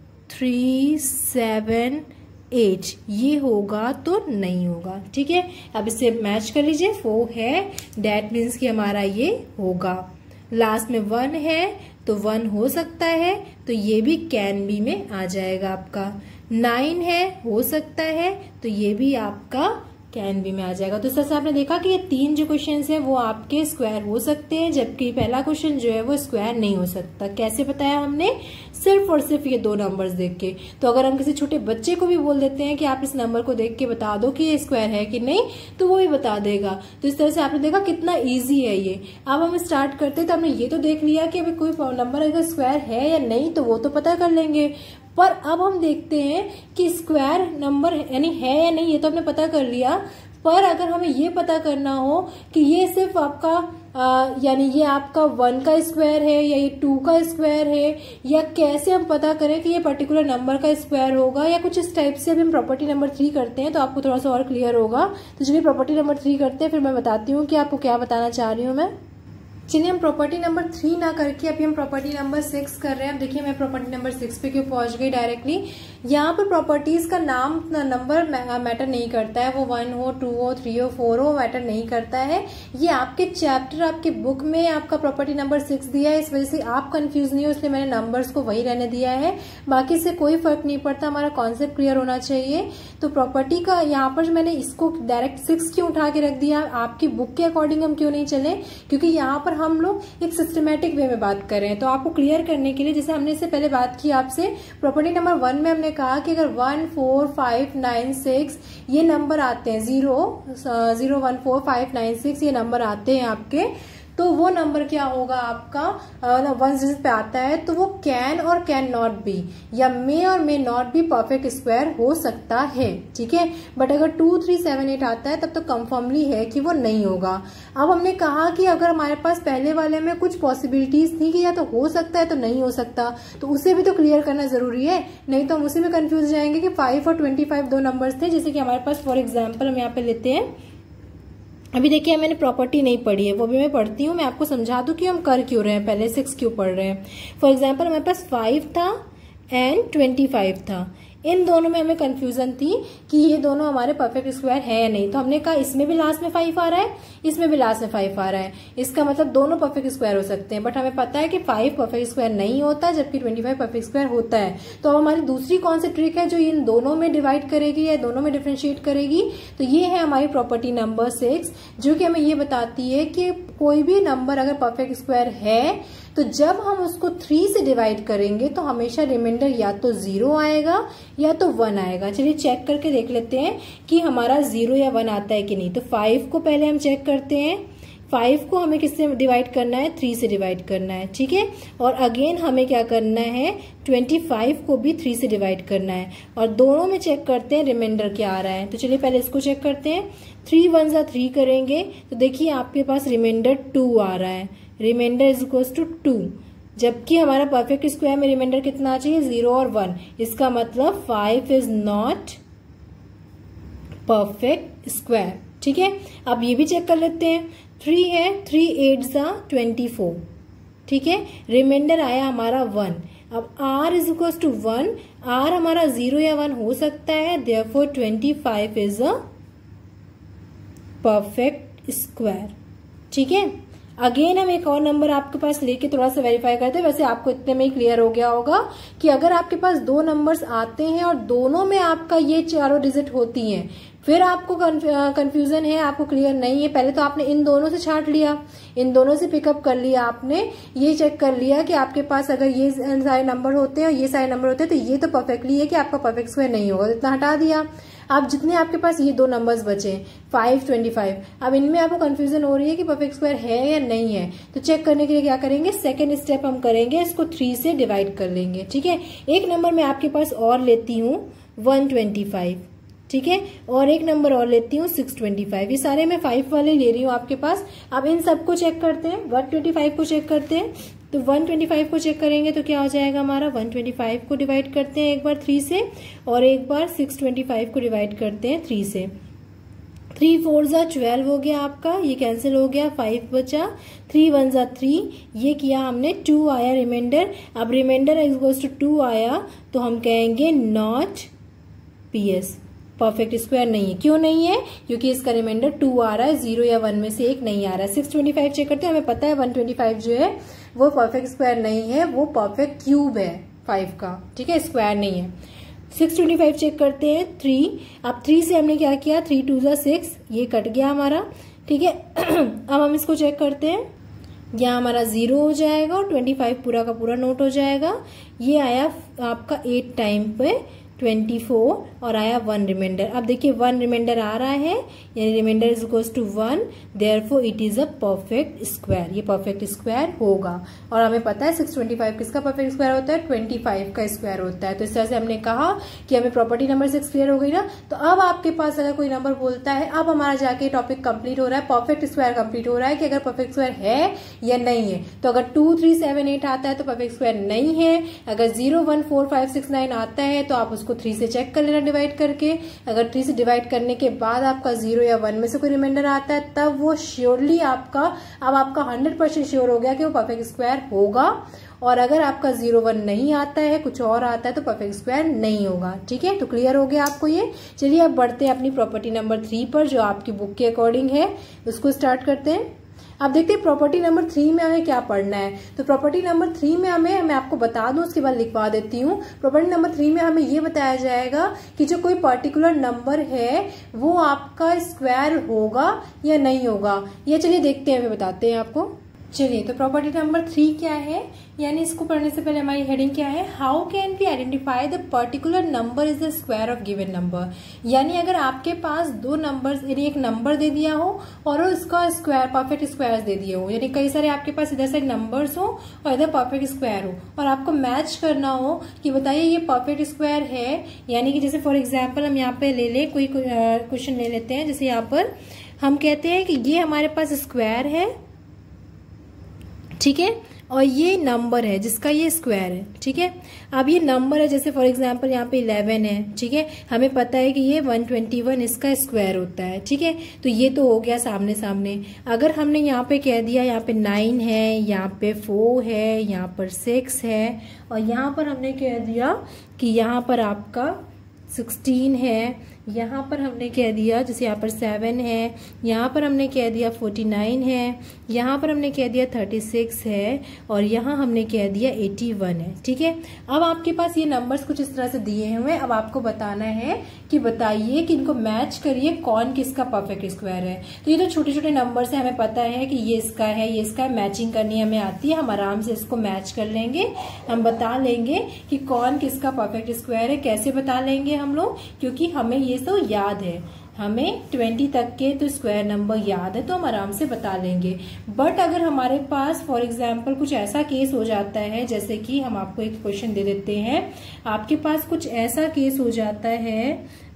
थ्री सेवन एट, ये होगा तो नहीं होगा। ठीक है, अब इसे मैच कर लीजिए, फोर है डेट मीन्स कि हमारा ये होगा। लास्ट में वन है तो वन हो सकता है, तो ये भी कैन बी में आ जाएगा आपका। नाइन है, हो सकता है, तो ये भी आपका कैन बी में आ जाएगा। तो सर आपने देखा कि ये तीन जो क्वेश्चन हैं वो आपके स्क्वायर हो सकते हैं, जबकि पहला क्वेश्चन जो है वो स्क्वायर नहीं हो सकता। कैसे बताया हमने? सिर्फ और सिर्फ ये दो नंबर्स देख के। तो अगर हम किसी छोटे बच्चे को भी बोल देते हैं कि आप इस नंबर को देख के बता दो कि ये स्क्वायर है कि नहीं, तो वो भी बता देगा। तो इस तरह से आपने देखा कितना ईजी है ये। अब हम स्टार्ट करते हैं, तो हमने ये तो देख लिया कि अभी कोई नंबर अगर स्क्वायर है या नहीं, तो वो तो पता कर लेंगे। पर अब हम देखते हैं कि स्क्वायर नंबर यानी है या नहीं, ये तो हमने पता कर लिया। पर अगर हमें ये पता करना हो कि ये सिर्फ आपका यानी ये आपका वन का स्क्वायर है या ये टू का स्क्वायर है, या कैसे हम पता करें कि ये पर्टिकुलर नंबर का स्क्वायर होगा, या कुछ इस टाइप से अभी हम प्रॉपर्टी नंबर थ्री करते हैं तो आपको थोड़ा सा और क्लियर होगा। तो चलिए प्रॉपर्टी नंबर थ्री करते हैं, फिर मैं बताती हूँ कि आपको क्या बताना चाह रही हूँ मैं। चलिए हम प्रॉपर्टी नंबर थ्री ना करके अभी हम प्रॉपर्टी नंबर सिक्स कर रहे हैं। अब देखिए मैं प्रॉपर्टी नंबर सिक्स पे क्यों पहुंच गई डायरेक्टली। यहाँ पर प्रॉपर्टीज का नाम नंबर मैटर नहीं करता है, वो वन हो, टू हो, थ्री हो, फोर हो, मैटर नहीं करता है। ये आपके चैप्टर आपके बुक में आपका प्रॉपर्टी नंबर सिक्स दिया है, इस वजह से आप कंफ्यूज नहीं हो, इसलिए मैंने नंबर्स को वही रहने दिया है। बाकी से कोई फर्क नहीं पड़ता, हमारा कॉन्सेप्ट क्लियर होना चाहिए। तो प्रॉपर्टी का यहाँ पर मैंने इसको डायरेक्ट सिक्स क्यों उठा के रख दिया, आपकी बुक के अकॉर्डिंग हम क्यों नहीं चले, क्योंकि यहाँ पर हम लोग एक सिस्टमैटिक वे में बात कर रहे हैं। तो आपको क्लियर करने के लिए, जैसे हमने इससे पहले बात की आपसे, प्रॉपर्टी नंबर वन में हमने कहा कि अगर one, four, five, nine, six ये नंबर आते हैं, zero zero one four five nine six ये नंबर आते हैं आपके, तो वो नंबर क्या होगा आपका, वन डिजिट पे आता है, तो वो कैन और कैन नॉट बी या मे और may not be perfect square हो सकता है। ठीक है, बट अगर टू थ्री सेवन एट आता है तब तो कंफर्मली है कि वो नहीं होगा। अब हमने कहा कि अगर हमारे पास पहले वाले में कुछ पॉसिबिलिटीज थी कि या तो हो सकता है तो नहीं हो सकता, तो उसे भी तो क्लियर करना जरूरी है, नहीं तो हम उसे भी कंफ्यूज जाएंगे कि फाइव और ट्वेंटी फाइव दो नंबर्स थे, जैसे कि हमारे पास फॉर एग्जाम्पल हम यहाँ पे लेते हैं। अभी देखिए मैंने प्रॉपर्टी नहीं पढ़ी है, वो भी मैं पढ़ती हूँ, मैं आपको समझा दूं कि हम कर क्यों रहे हैं, पहले सिक्स क्यों पढ़ रहे हैं। फॉर एग्जांपल हमारे पास फाइव था एंड ट्वेंटी फाइव था, इन दोनों में हमें कंफ्यूजन थी कि ये दोनों हमारे परफेक्ट स्क्वायर है या नहीं। तो हमने कहा इसमें भी लास्ट में फाइव आ रहा है, इसमें भी लास्ट में फाइव आ रहा है, इसका मतलब दोनों परफेक्ट स्क्वायर हो सकते हैं। बट हमें पता है कि फाइव परफेक्ट स्क्वायर नहीं होता, जबकि ट्वेंटी फाइव परफेक्ट स्क्वायर होता है। तो अब हमारी दूसरी कौन सी ट्रिक है जो इन दोनों में डिवाइड करेगी या दोनों में डिफ्रेंशिएट करेगी, तो ये है हमारी प्रॉपर्टी नंबर सिक्स, जो कि हमें ये बताती है कि कोई भी नंबर अगर परफेक्ट स्क्वायर है तो जब हम उसको थ्री से डिवाइड करेंगे तो हमेशा रिमाइंडर या तो जीरो आएगा या तो वन आएगा। चलिए चेक करके देख लेते हैं कि हमारा जीरो या वन आता है कि नहीं। तो फाइव को पहले हम चेक करते हैं, फाइव को हमें किससे डिवाइड करना है, थ्री से डिवाइड करना है। ठीक है, और अगेन हमें क्या करना है, ट्वेंटी फाइव को भी थ्री से डिवाइड करना है, और दोनों में चेक करते हैं रिमाइंडर क्या आ रहा है। तो चलिए पहले इसको चेक करते हैं, थ्री वन जा थ्री करेंगे तो देखिए आपके पास रिमाइंडर टू आ रहा है, remainder is equal to two, जबकि हमारा परफेक्ट स्क्वायर में रिमाइंडर कितना चाहिए, जीरो और वन। इसका मतलब five is not perfect square. ठीक है, अब ये भी चेक कर लेते हैं, थ्री है, थ्री एट जा ट्वेंटी फोर। ठीक है, रिमाइंडर आया हमारा वन। अब r is equal to one, r हमारा जीरो या वन हो सकता है, therefore twenty five is a perfect square. ठीक है, अगेन हम एक और नंबर आपके पास लेके थोड़ा सा वेरीफाई करते हैं। वैसे आपको इतने में ही क्लियर हो गया होगा कि अगर आपके पास दो नंबर्स आते हैं और दोनों में आपका ये चारों डिजिट होती हैं, फिर आपको कंफ्यूजन है, आपको क्लियर नहीं है, पहले तो आपने इन दोनों से छांट लिया, इन दोनों से पिकअप कर लिया, आपने ये चेक कर लिया कि आपके पास अगर ये सारे नंबर होते हैं और ये सारे नंबर होते हैं तो ये तो परफेक्टली है कि आपका परफेक्ट स्क्वायर नहीं होगा, इतना हटा दिया। अब जितने आपके पास ये दो नंबर्स बचे, फाइव ट्वेंटी फाइव, अब इनमें आपको कंफ्यूजन हो रही है कि परफेक्ट स्क्वायर है या नहीं है, तो चेक करने के लिए क्या करेंगे, सेकंड स्टेप हम करेंगे, इसको थ्री से डिवाइड कर लेंगे। ठीक है, एक नंबर मैं आपके पास और लेती हूँ वन ट्वेंटी फाइव। ठीक है। और एक नंबर और लेती हूँ सिक्स ट्वेंटी फाइव। ये सारे मैं फाइव वाले ले रही हूँ आपके पास। अब इन सबको चेक करते हैं, वन ट्वेंटी फाइव को चेक करते हैं। तो वन ट्वेंटी फाइव को चेक करेंगे तो क्या हो जाएगा हमारा, वन ट्वेंटी फाइव को डिवाइड करते हैं एक बार थ्री से और एक बार सिक्स ट्वेंटी फाइव को डिवाइड करते हैं थ्री से। थ्री फोर जा ट्वेल्व हो गया आपका, ये कैंसिल हो गया, फाइव बचा, थ्री वन जा थ्री, ये किया हमने, टू आया रिमाइंडर। अब रिमाइंडर इक्वल्स टू टू आया तो हम कहेंगे नॉट पीएस, परफेक्ट स्क्वायर नहीं है। क्यों नहीं है, क्योंकि इसका रिमाइंडर टू आ रहा है, जीरो या वन में से एक नहीं आ रहा है। सिक्स ट्वेंटी फाइव चेक करते हैं, हमें पता है वन ट्वेंटी फाइव जो है वो परफेक्ट स्क्वायर नहीं है, वो परफेक्ट क्यूब है फाइव का, ठीक है, स्क्वायर नहीं है। सिक्स ट्वेंटी फाइव चेक करते हैं, थ्री, अब थ्री से हमने क्या किया, थ्री टू जा सिक्स, ये कट गया हमारा, ठीक है। अब हम इसको चेक करते हैं, यहाँ हमारा जीरो हो जाएगा और ट्वेंटी फाइव पूरा का पूरा नोट हो जाएगा। ये आया आपका एट टाइम पे ट्वेंटी फोर और आया वन रिमाइंडर। अब देखिए वन रिमाइंडर आ रहा है, यानी reminder is equals to one, therefore it is a perfect square, ये परफेक्ट स्क्वायर होगा। और हमें पता है सिक्स ट्वेंटी फाइव किसका परफेक्ट स्क्वायर होता है, ट्वेंटी फाइव का स्क्वायर होता है। तो इस तरह से हमने कहा कि हमें प्रॉपर्टी नंबर सिक्स क्लियर हो गई ना। तो अब आपके पास अगर कोई नंबर बोलता है, अब हमारा जाके टॉपिक कंप्लीट हो रहा है, परफेक्ट स्क्वायर कंप्लीट हो रहा है कि अगर परफेक्ट स्क्वायर है या नहीं है। तो अगर टू थ्री सेवन एट आता है तो परफेक्ट स्क्वायर नहीं है। अगर zero one four five six nine आता है तो आप उसको थ्री से चेक कर लेना डिवाइड करके। अगर थ्री से डिवाइड करने के बाद आपका जीरो या वन में से कोई रिमाइंडर आता है तब वो श्योरली आपका, अब आपका हंड्रेड परसेंट श्योर हो गया कि वो परफेक्ट स्क्वायर होगा। और अगर आपका जीरो वन नहीं आता है, कुछ और आता है, तो परफेक्ट स्क्वायर नहीं होगा। ठीक है, तो क्लियर हो गया आपको ये। चलिए अब बढ़ते हैं अपनी प्रॉपर्टी नंबर थ्री पर, जो आपकी बुक के अकॉर्डिंग है, उसको स्टार्ट करते हैं। अब देखते हैं प्रॉपर्टी नंबर थ्री में हमें क्या पढ़ना है। तो प्रॉपर्टी नंबर थ्री में हमें, मैं आपको बता दूं उसके बाद लिखवा देती हूँ। प्रॉपर्टी नंबर थ्री में हमें ये बताया जाएगा कि जो कोई पर्टिकुलर नंबर है वो आपका स्क्वायर होगा या नहीं होगा। ये चलिए देखते हैं, फिर बताते हैं आपको। चलिए, तो प्रॉपर्टी नंबर थ्री क्या है, यानी इसको पढ़ने से पहले हमारी हेडिंग क्या है, how can we identify the particular number is the square of given number. यानी अगर आपके पास दो नंबर्स, यानी एक नंबर दे दिया हो और उसका स्क्वायर, परफेक्ट स्क्वायर दे दिए हो, यानी कई सारे आपके पास इधर से नंबर्स हो और इधर परफेक्ट स्क्वायर हो, और आपको मैच करना हो कि बताइए ये परफेक्ट स्क्वायर है। यानी कि जैसे फॉर एग्जाम्पल हम यहाँ पे ले ले कोई क्वेश्चन ले लेते हैं, जैसे यहाँ पर हम कहते हैं कि ये हमारे पास स्क्वायर है, ठीक है, और ये नंबर है जिसका ये स्क्वायर है। ठीक है, अब ये नंबर है, जैसे फॉर एग्जांपल यहाँ पे इलेवन है, ठीक है, हमें पता है कि ये वन ट्वेंटी वन इसका स्क्वायर होता है। ठीक है, तो ये तो हो गया सामने सामने। अगर हमने यहाँ पे कह दिया यहाँ पे नाइन है, यहाँ पे फोर है, यहाँ पर सिक्स है, और यहाँ पर हमने कह दिया कि यहाँ पर आपका सिक्सटीन है, यहाँ पर हमने कह दिया जैसे यहाँ पर सेवन है, यहाँ पर हमने कह दिया फोर्टी नाइन है, यहाँ पर हमने कह दिया थर्टी सिक्स है, और यहाँ हमने कह दिया एटी वन है। ठीक है, अब आपके पास ये नंबर्स कुछ इस तरह से दिए हुए हैं। अब आपको बताना है कि बताइए कि इनको मैच करिए, कौन किसका परफेक्ट स्क्वायर है। तो ये तो छोटे छोटे नंबर्स है, हमें पता है कि ये इसका है, ये इसका है, मैचिंग करनी हमें आती है, हम आराम से इसको मैच कर लेंगे। हम बता लेंगे कि कौन किसका परफेक्ट स्क्वायर है। कैसे बता लेंगे हम लोग, क्योंकि हमें ये तो याद है, हमें ट्वेंटी तक के तो स्क्वायर नंबर याद है, तो हम आराम से बता लेंगे। बट अगर हमारे पास फॉर एग्जांपल कुछ ऐसा केस हो जाता है, जैसे कि हम आपको एक क्वेश्चन दे देते हैं, आपके पास कुछ ऐसा केस हो जाता है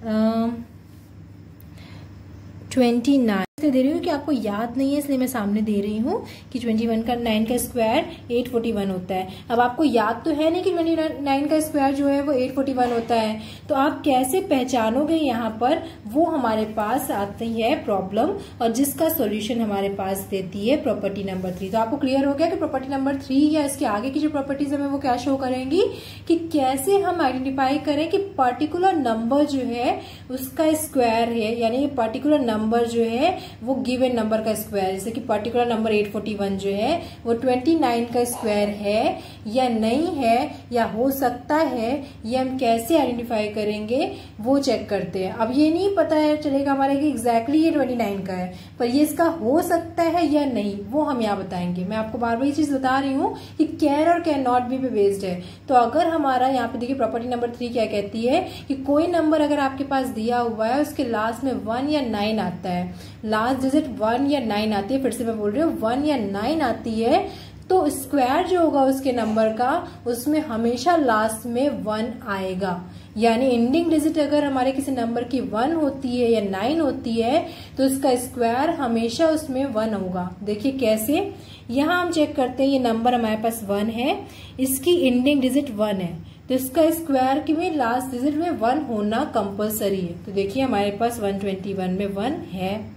ट्वेंटी नाइन दे रही हूँ कि आपको याद नहीं है, इसलिए मैं सामने दे रही हूँ कि ट्वेंटी वन का नाइन का स्क्वायर एट फोर्टी वन होता है। अब आपको याद तो है नहीं कि ट्वेंटी नाइन का स्क्वायर जो है वो एट फोर्टी वन होता है, तो आप कैसे पहचानोगे यहाँ पर, वो हमारे पास आती है प्रॉब्लम, और जिसका सॉल्यूशन हमारे पास देती है प्रॉपर्टी नंबर थ्री। तो आपको क्लियर हो गया कि प्रॉपर्टी नंबर थ्री या इसके आगे की जो प्रॉपर्टीज हमें वो क्या शो करेंगी, कि कैसे हम आइडेंटिफाई करें कि पर्टिकुलर नंबर जो है उसका स्क्वायर है, यानी पर्टिकुलर नंबर जो है वो गिवन नंबर का स्क्वायर, जैसे कि particular number eight forty one जो है वो ट्वेंटी नाइन का स्क्वायर है या नहीं है, या हो सकता है, ये हम कैसे आइडेंटिफाई करेंगे वो चेक करते हैं। अब ये नहीं पता है चलेगा हमारे कि एग्जैक्टली ये ट्वेंटी नाइन का है, पर ये इसका हो सकता है या नहीं, वो हम यहाँ बताएंगे। मैं आपको बार बार ये चीज बता रही हूँ कि कैन और कैन नॉट बी पे बेस्ड है। तो अगर हमारा यहाँ पे देखिए प्रॉपर्टी नंबर थ्री क्या कहती है कि कोई नंबर अगर आपके पास दिया हुआ है, उसके लास्ट में वन या नाइन आता है, लास्ट डिजिट वन या नाइन आती है, फिर से मैं बोल रही हूँ वन या नाइन आती है, तो स्क्वायर जो होगा उसके नंबर का उसमें हमेशा लास्ट में वन आएगा। यानी एंडिंग डिजिट अगर हमारे किसी नंबर की वन होती है या नाइन होती है तो इसका स्क्वायर हमेशा उसमें वन होगा। देखिए कैसे, यहाँ हम चेक करते हैं, ये नंबर हमारे पास वन है, इसकी एंडिंग डिजिट वन है, तो इसका स्क्वायर की में लास्ट डिजिट में वन होना कंपलसरी है। तो देखिए हमारे पास वन ट्वेंटी वन में वन है।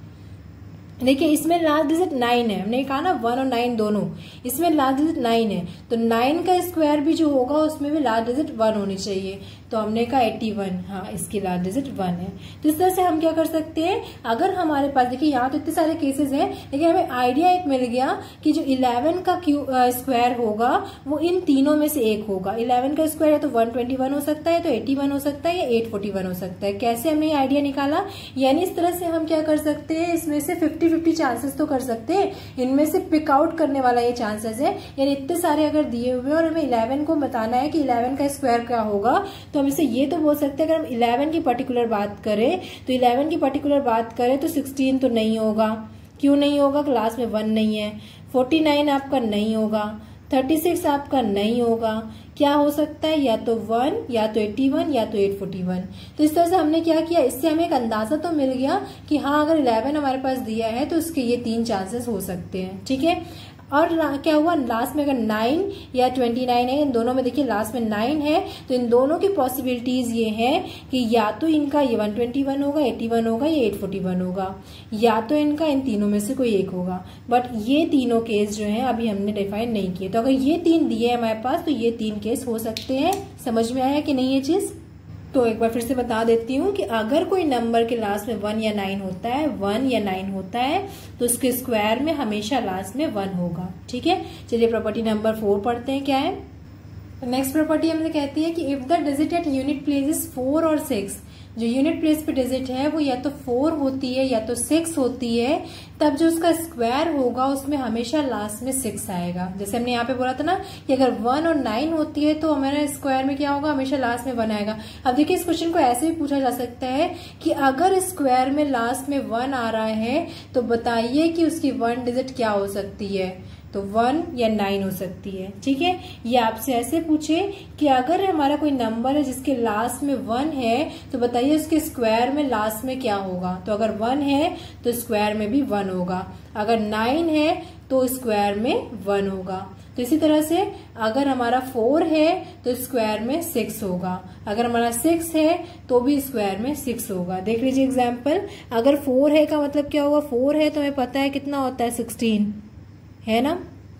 देखिए इसमें लास्ट डिजिट नाइन है, हमने कहा ना वन और नाइन दोनों, इसमें लास्ट डिजिट नाइन है, तो नाइन का स्क्वायर भी जो होगा उसमें भी लास्ट डिजिट वन होनी चाहिए। तो हमने कहा एटी वन, हाँ इसकी लास्ट डिजिट वन है। तो इस तरह से हम क्या कर सकते हैं, अगर हमारे पास, देखिए यहाँ तो इतने सारे केसेस हैं, लेकिन हमें आइडिया एक मिल गया कि जो इलेवन का क्यू स्क्वायर होगा वो इन तीनों में से एक होगा। इलेवन का स्क्वायर या तो वन ट्वेंटी वन हो सकता है, तो एटी वन हो सकता है, या एट फोर्टी वन हो सकता है। कैसे हमने ये आइडिया निकाला, यानी इस तरह से हम क्या कर सकते हैं, इसमें से फिफ्टी फिफ्टी चांसेस तो कर सकते हैं, इनमें से पिक आउट करने वाला ये चांसेस है। यानी इतने सारे अगर दिए हुए और हमें इलेवन को बताना है कि इलेवन का स्क्वायर क्या होगा, तो हम इसे ये तो बोल सकते हैं, अगर हम इलेवन की पर्टिकुलर बात करें तो इलेवन की पर्टिकुलर बात करें तो सिक्सटीन तो नहीं होगा। क्यों नहीं होगा, क्लास में वन नहीं है। फोर्टी नाइन आपका नहीं होगा, थर्टी सिक्स आपका नहीं होगा। क्या हो सकता है, या तो वन, या तो एटी वन, या तो एट फोर्टी वन। तो इस तरह से हमने क्या किया, इससे हमें एक अंदाजा तो मिल गया कि हाँ अगर इलेवन हमारे पास दिया है तो उसके ये तीन चांसेस हो सकते हैं। ठीक है, और क्या हुआ, लास्ट में अगर नाइन या ट्वेंटी नाइन है, इन दोनों में देखिए लास्ट में नाइन है, तो इन दोनों की पॉसिबिलिटीज ये है कि या तो इनका ये वन ट्वेंटी वन होगा, एटी वन होगा, या एट फोर्टी वन होगा, या तो इनका इन तीनों में से कोई एक होगा। बट ये तीनों केस जो है अभी हमने डिफाइन नहीं किए, तो अगर ये तीन दिए है हमारे पास तो ये तीन केस हो सकते हैं। समझ में आया कि नहीं ये चीज? तो एक बार फिर से बता देती हूँ कि अगर कोई नंबर के लास्ट में वन या नाइन होता है, वन या नाइन होता है, तो उसके स्क्वायर में हमेशा लास्ट में वन होगा। ठीक है, चलिए प्रॉपर्टी नंबर फोर पढ़ते हैं क्या है। नेक्स्ट प्रॉपर्टी हमने कहती है कि if the digit at unit place is four और सिक्स, जो यूनिट प्लेस पे डिजिट है वो या तो फोर होती है या तो सिक्स होती है, तब जो उसका स्क्वायर होगा उसमें हमेशा लास्ट में सिक्स आएगा। जैसे हमने यहाँ पे बोला था ना कि अगर वन और नाइन होती है तो हमारा स्क्वायर में क्या होगा, हमेशा लास्ट में वन आएगा। अब देखिए इस क्वेश्चन को ऐसे भी पूछा जा सकता है कि अगर स्क्वायर में लास्ट में वन आ रहा है तो बताइए कि उसकी वन डिजिट क्या हो सकती है, तो वन या नाइन हो सकती है। ठीक है, ये आपसे ऐसे पूछे कि अगर हमारा कोई नंबर है जिसके लास्ट में वन है तो बताइए उसके स्क्वायर में लास्ट में क्या होगा। तो अगर वन है तो स्क्वायर में भी वन होगा, अगर नाइन है तो स्क्वायर में वन होगा। तो इसी तरह से अगर हमारा फोर है तो स्क्वायर में सिक्स होगा, अगर हमारा सिक्स है तो भी स्क्वायर में सिक्स होगा। देख लीजिए एग्जाम्पल, अगर फोर है का मतलब क्या होगा, फोर है तो हमें पता है कितना होता है सिक्सटीन, है ना।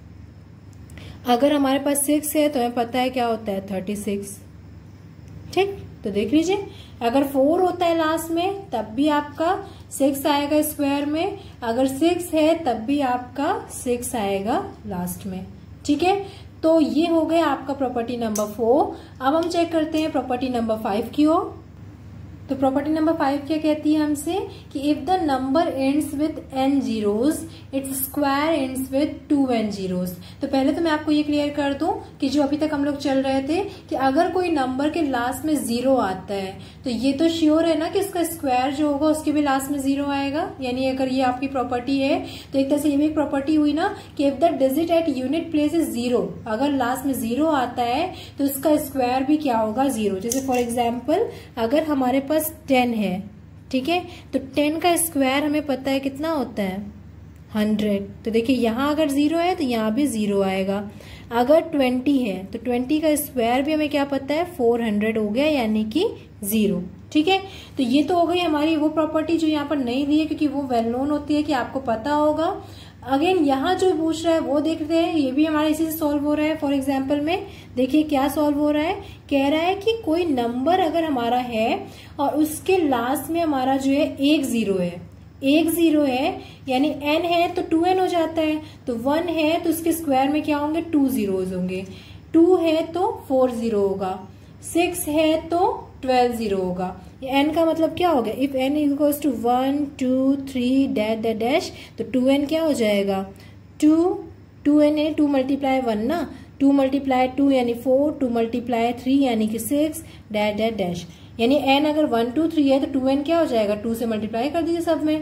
अगर हमारे पास सिक्स है तो हमें पता है क्या होता है थर्टी सिक्स। ठीक, तो देख लीजिए अगर फोर होता है लास्ट में तब भी आपका सिक्स आएगा स्क्वायर में, अगर सिक्स है तब भी आपका सिक्स आएगा लास्ट में। ठीक है, तो ये हो गया आपका प्रॉपर्टी नंबर फोर। अब हम चेक करते हैं प्रॉपर्टी नंबर फाइव की ओर। तो प्रॉपर्टी नंबर फाइव क्या कहती है हमसे कि if the number ends with n zeros its square ends with two n zeros. तो पहले तो मैं आपको ये क्लियर कर दूं कि जो अभी तक हम लोग चल रहे थे कि अगर कोई नंबर के लास्ट में जीरो आता है तो ये तो श्योर है ना कि उसका स्क्वायर जो होगा उसके भी लास्ट में जीरो आएगा। यानी अगर ये आपकी प्रॉपर्टी है तो एक तरह से ये भी एक प्रॉपर्टी हुई ना कि if the digit at unit place is zero, अगर लास्ट में जीरो आता है तो उसका स्क्वायर भी क्या होगा, जीरो। जैसे फॉर एग्जाम्पल अगर हमारे पास टेन है, ठीक है, तो टेन का स्क्वायर हमें पता है कितना होता है हंड्रेड। तो देखिए यहाँ अगर जीरो है तो यहाँ भी जीरो आएगा। अगर ट्वेंटी है तो ट्वेंटी का स्क्वायर भी हमें क्या पता है फोर हंड्रेड हो गया, यानी कि जीरो। ठीक है, तो ये तो हो गई हमारी वो प्रॉपर्टी जो यहाँ पर नहीं दी है क्योंकि वो वेल नोन होती है कि आपको पता होगा। अगेन यहाँ जो पूछ रहा है वो देखते हैं, ये भी हमारे इसी से सॉल्व हो रहा है। फॉर एग्जाम्पल में देखिए क्या सॉल्व हो रहा है, कह रहा है कि कोई नंबर अगर हमारा है और उसके लास्ट में हमारा जो है एक जीरो है, एक जीरो है यानी एन है तो टू एन हो जाता है, तो वन है तो उसके स्क्वायर में क्या होंगे, टू जीरोज होंगे, टू है तो फोर जीरो होगा, सिक्स है तो ट्वेल्व जीरो होगा। एन का मतलब क्या हो गया, if n equals to one two three dash dash dash, तो टू एन क्या हो जाएगा, टू टू एन है टू मल्टीप्लाई वन ना, टू मल्टीप्लाई टू यानी फोर, टू मल्टीप्लाई थ्री यानी कि सिक्स डैश डैश डैश। यानी एन अगर वन टू थ्री है तो टू एन क्या हो जाएगा, टू से मल्टीप्लाई कर दीजिए सब में,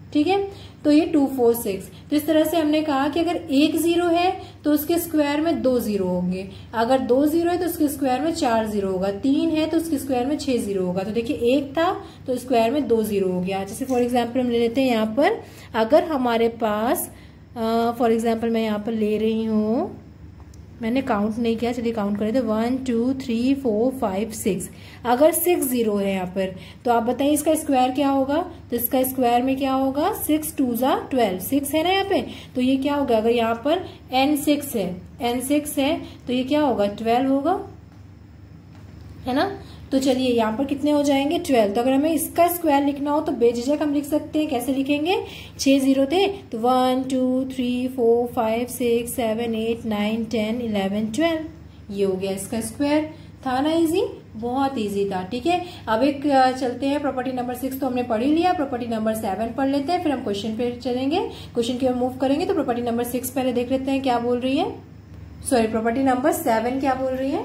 ठीक है। तो ये टू फोर सिक्स। तो इस तरह से हमने कहा कि अगर एक जीरो है तो उसके स्क्वायर में दो जीरो होंगे, अगर दो जीरो है तो उसके स्क्वायर में चार जीरो होगा, तीन है तो उसके स्क्वायर में छह जीरो होगा। तो देखिए एक था तो स्क्वायर में दो जीरो हो गया। जैसे फॉर एग्जाम्पल हम ले लेते हैं यहाँ पर, अगर हमारे पास फॉर एग्जाम्पल मैं यहाँ पर ले रही हूँ, मैंने काउंट नहीं किया, चलिए काउंट करें तो one two three four five six. अगर सिक्स जीरो है यहाँ पर तो आप बताइए इसका स्क्वायर क्या होगा। तो इसका स्क्वायर में क्या होगा, सिक्स टू जा ट्वेल्व, सिक्स है ना यहाँ पे, तो ये क्या होगा, अगर यहाँ पर एन सिक्स है, एन सिक्स है तो ये क्या होगा, ट्वेल्व होगा, है ना। तो चलिए यहाँ पर कितने हो जाएंगे, ट्वेल्व। तो अगर हमें इसका स्क्वायर लिखना हो तो बेझिझक हम लिख सकते हैं, कैसे लिखेंगे, छह जीरो थे तो one two three four five six seven eight nine ten eleven twelve, ये हो गया इसका स्क्वायर। था ना इजी, बहुत इजी था, ठीक है। अब एक चलते हैं, प्रॉपर्टी नंबर सिक्स तो हमने पढ़ ही लिया, प्रॉपर्टी नंबर सेवन पढ़ लेते हैं, फिर हम क्वेश्चन पे चलेंगे, क्वेश्चन की ओर मूव करेंगे। तो प्रॉपर्टी नंबर सिक्स पहले देख लेते हैं क्या बोल रही है, सॉरी प्रॉपर्टी नंबर सेवन क्या बोल रही है।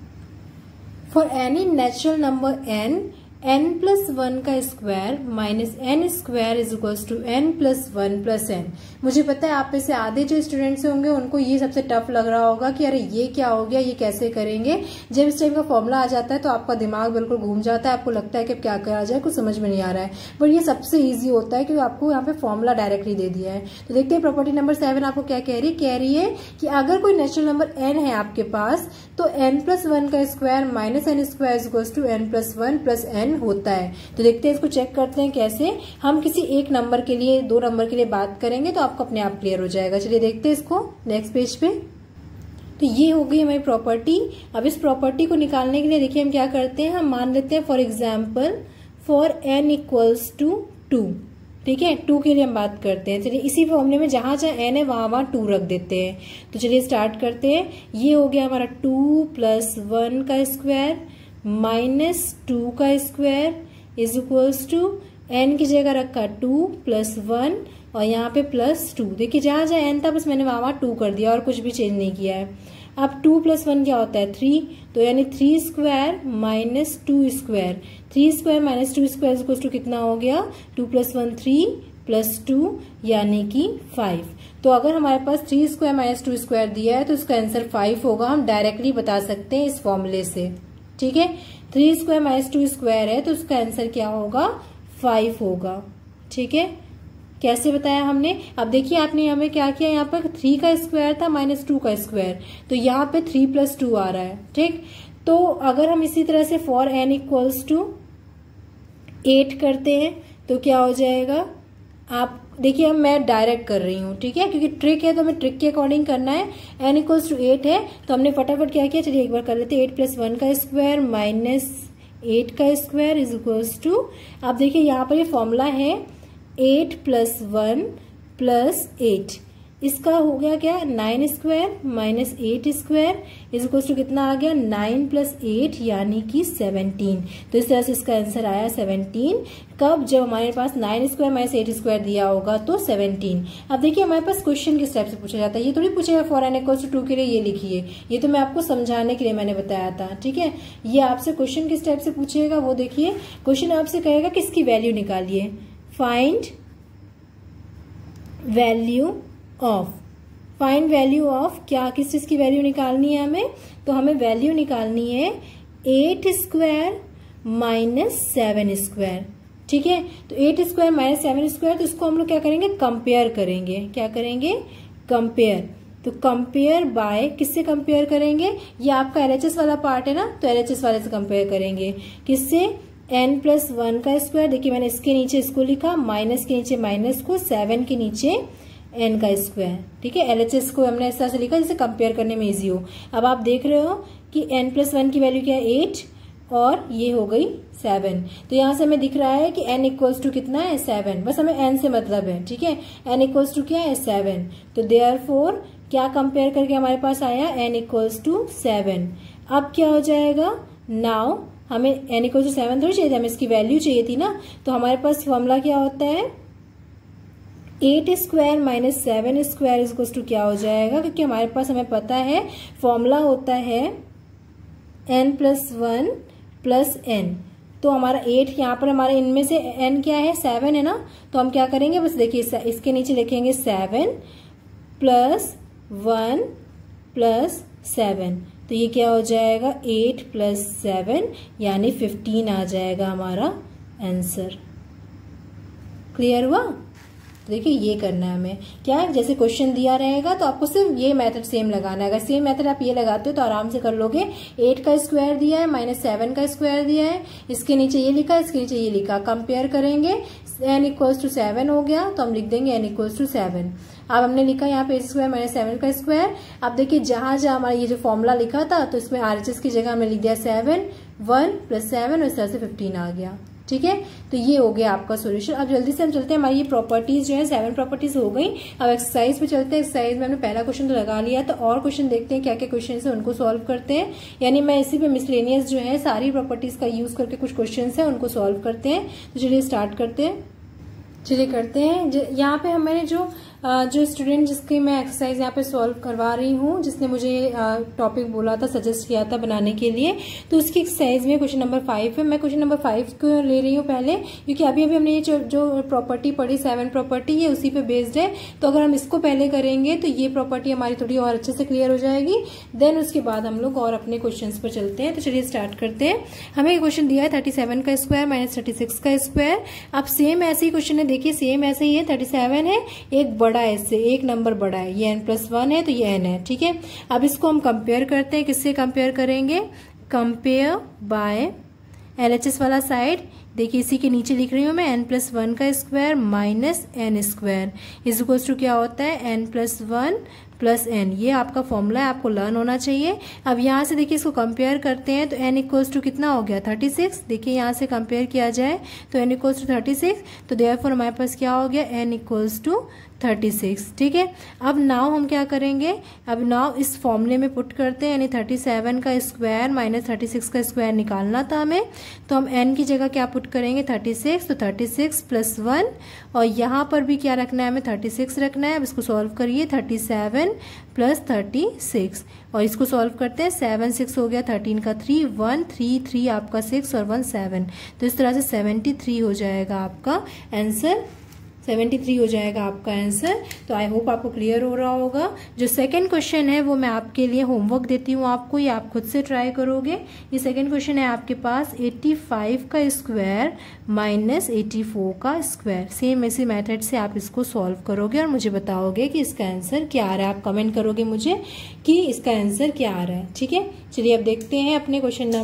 For any natural number n, n plus one का square minus n square is equals to n plus one plus n. मुझे पता है आप में से आधे जो स्टूडेंट्स होंगे उनको ये सबसे टफ लग रहा होगा कि अरे ये क्या हो गया, ये कैसे करेंगे। जब इस टाइप का फॉर्मूला आ जाता है तो आपका दिमाग बिल्कुल घूम जाता है, आपको लगता है कि क्या करा जाए, कुछ समझ में नहीं आ रहा है। बट ये सबसे ईजी होता है क्योंकि आपको यहाँ पे फॉर्मूला डायरेक्टली दे दिया है। तो देखते हैं प्रॉपर्टी नंबर सेवन आपको क्या कह रही है, कह रही है कि अगर कोई नेचुरल नंबर एन है आपके पास तो एन प्लस वन का square minus n square is equals to n plus one plus n होता है। तो देखते हैं इसको चेक करते हैं कैसे। हम किसी एक नंबर के लिए, दो नंबर के लिए बात करेंगे तो आपको अपने आप क्लियर हो जाएगा। चलिए देखते हैं इसको नेक्स्ट पेज पे। तो ये हो गई हमारी प्रॉपर्टी। अब इस प्रॉपर्टी को निकालने के लिए देखिए हम क्या करते हैं, हम मान लेते हैं for example for n equals to two, ठीक है, टू के लिए हम बात करते हैं। चलिए इसी फॉर्मूले में जहां जहां एन है वहां वहां टू रख देते हैं। तो चलिए स्टार्ट करते हैं। ये हो गया हमारा टू प्लस वन का स्क्वायर माइनस टू का square is equals to two n जगह रखा टू प्लस वन और यहाँ पे प्लस टू। देखिए जहां जहां एन था बस मैंने वहां वहां टू कर दिया और कुछ भी चेंज नहीं किया है। अब टू प्लस वन क्या होता है, थ्री, तो यानी three square minus two square, three square minus two square equal to कितना हो गया, two plus one three plus two यानी कि फाइव। तो अगर हमारे पास three square minus two square दिया है तो इसका आंसर फाइव होगा, हम डायरेक्टली बता सकते हैं इस फॉर्मूले से, ठीक है। Three square minus two square है तो उसका आंसर क्या होगा, फाइव होगा, ठीक है। कैसे बताया हमने, अब देखिए आपने हमें क्या किया, यहाँ पर थ्री का स्क्वायर था माइनस टू का स्क्वायर, तो यहाँ पे थ्री प्लस टू आ रहा है, ठीक। तो अगर हम इसी तरह से for n equals to eight करते हैं तो क्या हो जाएगा, आप देखिए अब मैं डायरेक्ट कर रही हूँ, ठीक है, क्योंकि ट्रिक है तो हमें ट्रिक के अकॉर्डिंग करना है। एन इक्वल्स टू एट है तो हमने फटाफट क्या किया, चलिए एक बार कर लेते हैं। एट प्लस वन का स्क्वायर माइनस एट का स्क्वायर इज इक्वल्स टू, अब देखिए यहाँ पर ये फॉर्मूला है eight plus one plus eight, इसका हो गया क्या, nine square minus eight square is equal to कितना आ गया, नाइन प्लस एट यानी कि सेवनटीन। तो इस तरह से इसका आंसर आया सेवनटीन। कब, जब हमारे पास nine square minus eight square दिया होगा तो सेवनटीन। अब देखिए हमारे पास क्वेश्चन किस टाइप से पूछा जाता है, ये थोड़ी पूछेगा for n equal to two के लिए ये लिखिए, ये तो मैं आपको समझाने के लिए मैंने बताया था, ठीक है। ये आपसे क्वेश्चन किस टाइप से पूछेगा वो देखिए, क्वेश्चन आपसे कहेगा किसकी वैल्यू निकालिए, find value of, find value of क्या, किस चीज की वैल्यू निकालनी है हमें, तो हमें वैल्यू निकालनी है eight square minus seven square, ठीक है। तो eight square minus seven square, तो इसको हम लोग क्या करेंगे, कंपेयर करेंगे, क्या करेंगे, कंपेयर। तो कंपेयर बाय, किससे कंपेयर करेंगे, ये आपका एलएचएस वाला पार्ट है ना, तो एलएचएस वाले से कंपेयर करेंगे, किससे, एन प्लस वन का स्क्वायर, देखिए मैंने इसके नीचे इसको लिखा, माइनस के नीचे माइनस को, सेवन के नीचे एन का स्क्वायर, ठीक है। एलएचएस को हमने इस तरह से लिखा जिससे कंपेयर करने में इजी हो। अब आप देख रहे हो कि एन प्लस वन की वैल्यू क्या है, एट, और ये हो गई सेवन। तो यहां से हमें दिख रहा है कि एन इक्वल्स टू कितना है, सेवन, बस हमें एन से मतलब है, ठीक है। एन इक्वल्स टू क्या है, सेवन। तो देयरफॉर क्या कंपेयर करके हमारे पास आया, एन इक्वल्स टू सेवन। अब क्या हो जाएगा, नाउ हमें एन इक्वल टू सेवन थोड़ी चाहिए थी, हमें इसकी वैल्यू चाहिए थी ना। तो हमारे पास फॉर्मूला क्या होता है, eight square minus seven square is equal to क्या हो जाएगा, क्योंकि हमारे पास हमें पता है फॉर्मूला होता है n plus one plus n, तो हमारा एट यहाँ पर हमारे इनमें से एन क्या है, सेवन है ना, तो हम क्या करेंगे, बस देखिए इसके नीचे लिखेंगे seven plus one plus seven, तो ये क्या हो जाएगा एट प्लस सेवन यानी फिफ्टीन आ जाएगा हमारा आंसर। क्लियर हुआ? तो देखिए ये करना है हमें, क्या है, जैसे क्वेश्चन दिया रहेगा तो आपको सिर्फ ये मेथड सेम लगाना है। अगर सेम मेथड आप ये लगाते हो तो आराम से कर लोगे। एट का स्क्वायर दिया है, माइनस सेवन का स्क्वायर दिया है, इसके नीचे ये लिखा, इसके नीचे ये लिखा, कंपेयर करेंगे, एन इक्वल्स टू सेवन हो गया तो हम लिख देंगे एन इक्वल्स टू सेवन। अब हमने लिखा यहाँ पे स्क्वायर माइनस सेवन का स्क्वायर। अब देखिए जहां जहां हमारा ये जो फॉर्मूला लिखा था तो इसमें आरएचएस की जगह हमने लिख दिया सेवन, वन प्लस सेवन, इस तरह से फिफ्टीन आ गया। ठीक है, तो ये हो गया आपका सॉल्यूशन। अब जल्दी से हम चलते हैं, हमारी ये प्रॉपर्टीज जो है सेवन प्रॉपर्टीज हो गई। अब एक्सरसाइज पे चलते हैं। एक्सरसाइज में हमने पहला क्वेश्चन तो लगा लिया, तो और क्वेश्चन देखते हैं क्या क्या क्वेश्चन है उनको सॉल्व करते हैं। यानी मैं इसी पे मिसलेनियस जो है सारी प्रॉपर्टीज का यूज करके कुछ क्वेश्चन है उनको सॉल्व करते हैं। तो चलिए स्टार्ट करते हैं। चलिए करते हैं। यहाँ पे हमारे जो जो स्टूडेंट जिसकी मैं एक्सरसाइज यहाँ पे सॉल्व करवा रही हूँ, जिसने मुझे टॉपिक बोला था, सजेस्ट किया था बनाने के लिए, तो उसकी एक्सरसाइज में क्वेश्चन नंबर फाइव है। मैं क्वेश्चन नंबर फाइव को ले रही हूँ पहले, क्योंकि अभी अभी हमने ये जो, जो प्रॉपर्टी पढ़ी सेवन प्रॉपर्टी, ये उसी पे बेस्ड है। तो अगर हम इसको पहले करेंगे तो ये प्रॉपर्टी हमारी थोड़ी और अच्छे से क्लियर हो जाएगी। देन उसके बाद हम लोग और अपने क्वेश्चन पर चलते हैं। तो चलिए स्टार्ट करते हैं। हमें क्वेश्चन दिया है थर्टी सेवन का स्क्वायर माइनस थर्टी सिक्स का स्क्वायर। अब सेम ऐसे ही क्वेश्चन है, देखिए सेम ऐसे ही है। थर्टी सेवन है, एक बड़ा है, इससे एक नंबर बड़ा है, ये एन प्लस वन है तो ये एन है। ठीक है, अब इसको हम कंपेयर करते हैं। किससे कंपेयर करेंगे? कंपेयर बाय एलएचएस वाला साइड। देखिए इसी के नीचे लिख रही हूं मैं, एन प्लस वन का square minus n square is equals to क्या होता है, n plus one plus n. ये आपका फॉर्मूला है, आपको लर्न होना चाहिए। अब यहाँ से देखिए इसको कंपेयर करते हैं तो एन इक्वल्स टू कितना हो गया, थर्टी सिक्स। देखिए यहाँ से कंपेयर किया जाए तो n equals to thirty six, तो देयरफॉर हमारे पास क्या हो गया, n equals to thirty six. ठीक है, अब नाउ हम क्या करेंगे, अब नाउ इस फॉर्मूले में पुट करते हैं, यानी थर्टी सेवन का स्क्वायर माइनस थर्टी सिक्स का स्क्वायर निकालना था हमें, तो हम n की जगह क्या पुट करेंगे, थर्टी सिक्स, तो थर्टी सिक्स प्लस वन, और यहाँ पर भी क्या रखना है हमें, थर्टी सिक्स रखना है। अब इसको सॉल्व करिए, thirty seven plus thirty six, और इसको सॉल्व करते हैं, सेवन सिक्स हो गया, थर्टीन का थ्री, वन थ्री थ्री आपका सिक्स और वन सेवन, तो इस तरह से सेवेंटी थ्री हो जाएगा आपका आंसर। सेवेंटी थ्री हो जाएगा आपका आंसर। तो आई होप आपको क्लियर हो रहा होगा। जो सेकंड क्वेश्चन है वो मैं आपके लिए होमवर्क देती हूँ आपको, ये आप खुद से ट्राई करोगे। ये सेकंड क्वेश्चन है आपके पास, एटी फाइव का स्क्वायर माइनस एटी फोर का स्क्वायर। सेम इसी मेथड से आप इसको सॉल्व करोगे और मुझे बताओगे कि इसका आंसर क्या आ रहा है। आप कमेंट करोगे मुझे कि इसका आंसर क्या आ रहा है। ठीक है, चलिए अब देखते हैं अपने क्वेश्चन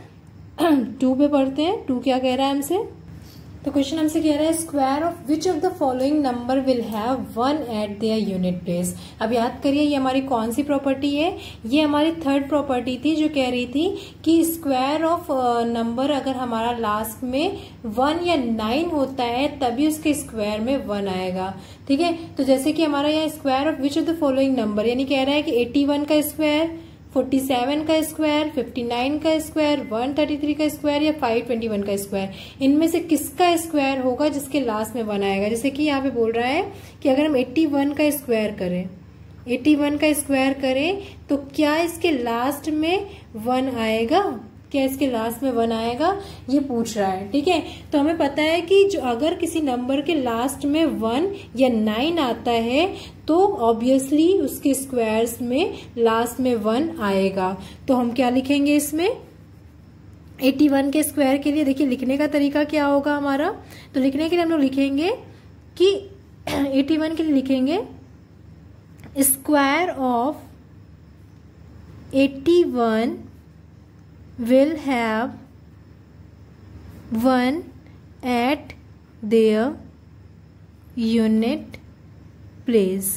नंबर टू पे पढ़ते हैं। टू क्या कह रहा है हमसे, तो क्वेश्चन हमसे कह रहा है, square of which of the following number will have one at their unit place. अब याद करिए ये हमारी कौन सी प्रॉपर्टी है, ये हमारी थर्ड प्रॉपर्टी थी जो कह रही थी कि स्क्वायर ऑफ नंबर अगर हमारा लास्ट में वन या नाइन होता है तभी उसके स्क्वायर में वन आएगा। ठीक है, तो जैसे कि हमारा यहाँ square of which of the following number, यानी कह रहा है कि एटी वन का स्क्वायर, फोर्टी सेवन का स्क्वायर, फिफ्टी नाइन का स्क्वायर, वन थर्टी थ्री का स्क्वायर या फाइव ट्वेंटी वन का स्क्वायर, इनमें से किसका स्क्वायर होगा जिसके लास्ट में वन आएगा। जैसे कि यहाँ पे बोल रहा है कि अगर हम एट्टी वन का स्क्वायर करें, एट्टी वन का स्क्वायर करें तो क्या इसके लास्ट में वन आएगा, क्या इसके लास्ट में वन आएगा, ये पूछ रहा है। ठीक है, तो हमें पता है कि जो अगर किसी नंबर के लास्ट में वन या नाइन आता है तो ऑब्वियसली उसके स्क्वायर्स में लास्ट में वन आएगा। तो हम क्या लिखेंगे इसमें, एट्टी वन के स्क्वायर के लिए देखिए लिखने का तरीका क्या होगा हमारा, तो लिखने के लिए हम लोग लिखेंगे कि एट्टी वन के लिए लिखेंगे square of eighty one will have one at their unit place,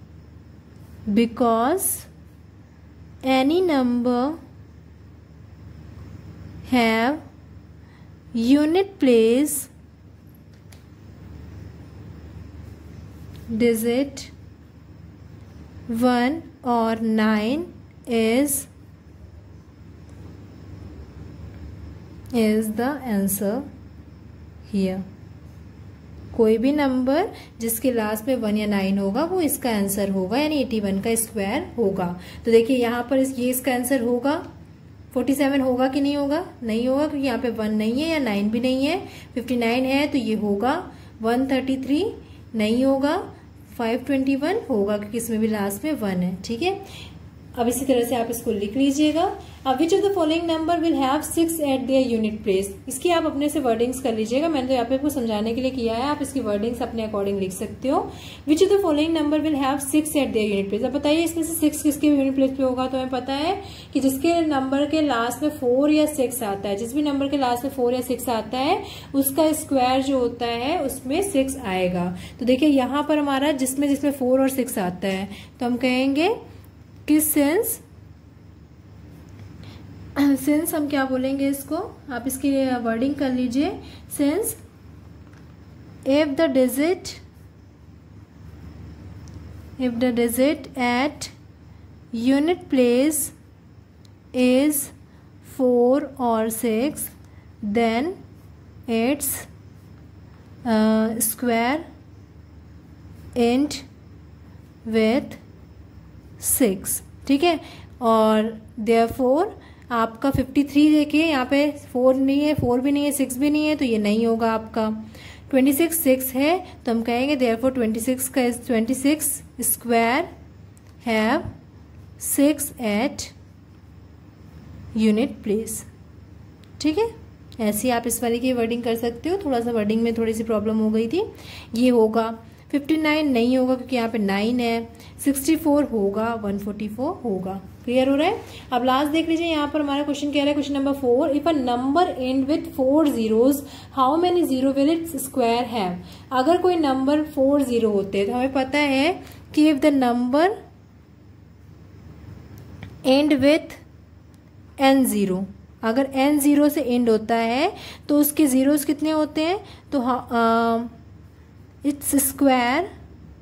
because any number have unit place digit one or nine is is the answer here। कोई भी नंबर जिसके लास्ट में वन या nine होगा वो इसका आंसर होगा, यानी एटी वन का स्क्वायर होगा। तो देखिए यहाँ पर इस, ये इसका आंसर होगा, फोर्टी सेवन होगा कि नहीं होगा? नहीं होगा, क्योंकि यहाँ पे वन नहीं है या नाइन भी नहीं है। फिफ्टी नाइन है तो ये होगा। वन थर्टी थ्री नहीं होगा। फाइव ट्वेंटी वन होगा, क्योंकि इसमें भी लास्ट में वन है। ठीक है, अब इसी तरह से आप इसको लिख लीजिएगा। अब which of the following number will have six at their unit place, इसकी आप अपने से वर्डिंग्स कर लीजिएगा। मैंने तो यहाँ पे आपको समझाने के लिए किया है, आप इसकी वर्डिंग्स अपने अकॉर्डिंग लिख सकते हो। Which of the following number will have six at their unit place. अब बताइए इसमें से सिक्स किसके यूनिट प्लेस पे होगा? तो हमें पता है कि जिसके नंबर के लास्ट में फोर या सिक्स आता है, जिस भी नंबर के लास्ट में फोर या सिक्स आता है उसका स्क्वायर जो होता है उसमें सिक्स आएगा। तो देखिये यहाँ पर हमारा जिसमें जिसमें फोर और सिक्स आता है तो हम कहेंगे कि सिंस सिंस हम क्या बोलेंगे इसको, आप इसकी वर्डिंग कर लीजिए। Since if the digit if the digit at unit place is four और six then its square end with six. ठीक है, और देयरफॉर आपका फिफ्टी थ्री देखिए यहाँ पे फोर नहीं है, फोर भी नहीं है, सिक्स भी नहीं है, तो ये नहीं होगा आपका। ट्वेंटी सिक्स सिक्स है तो हम कहेंगे देयरफॉर ट्वेंटी सिक्स का twenty six square have six at unit place. ठीक है, ऐसे आप इस वाली की वर्डिंग कर सकते हो। थोड़ा सा वर्डिंग में थोड़ी सी प्रॉब्लम हो गई थी। ये होगा। फिफ्टी नाइन नहीं होगा क्योंकि यहाँ पे नाइन है। सिक्सटी फोर होगा। वन फोर्टी फोर होगा। क्लियर हो रहा है? अब लास्ट देख लीजिए, यहाँ पर हमारा क्वेश्चन कह रहा है, question number four, if a number end with four zeros how many zero will its square have. अगर कोई नंबर फोर जीरो होते हैं तो हमें पता है कि if the number end with n zero, अगर एन जीरो से एंड होता है तो उसके जीरोस कितने होते हैं? तो हाँ, its square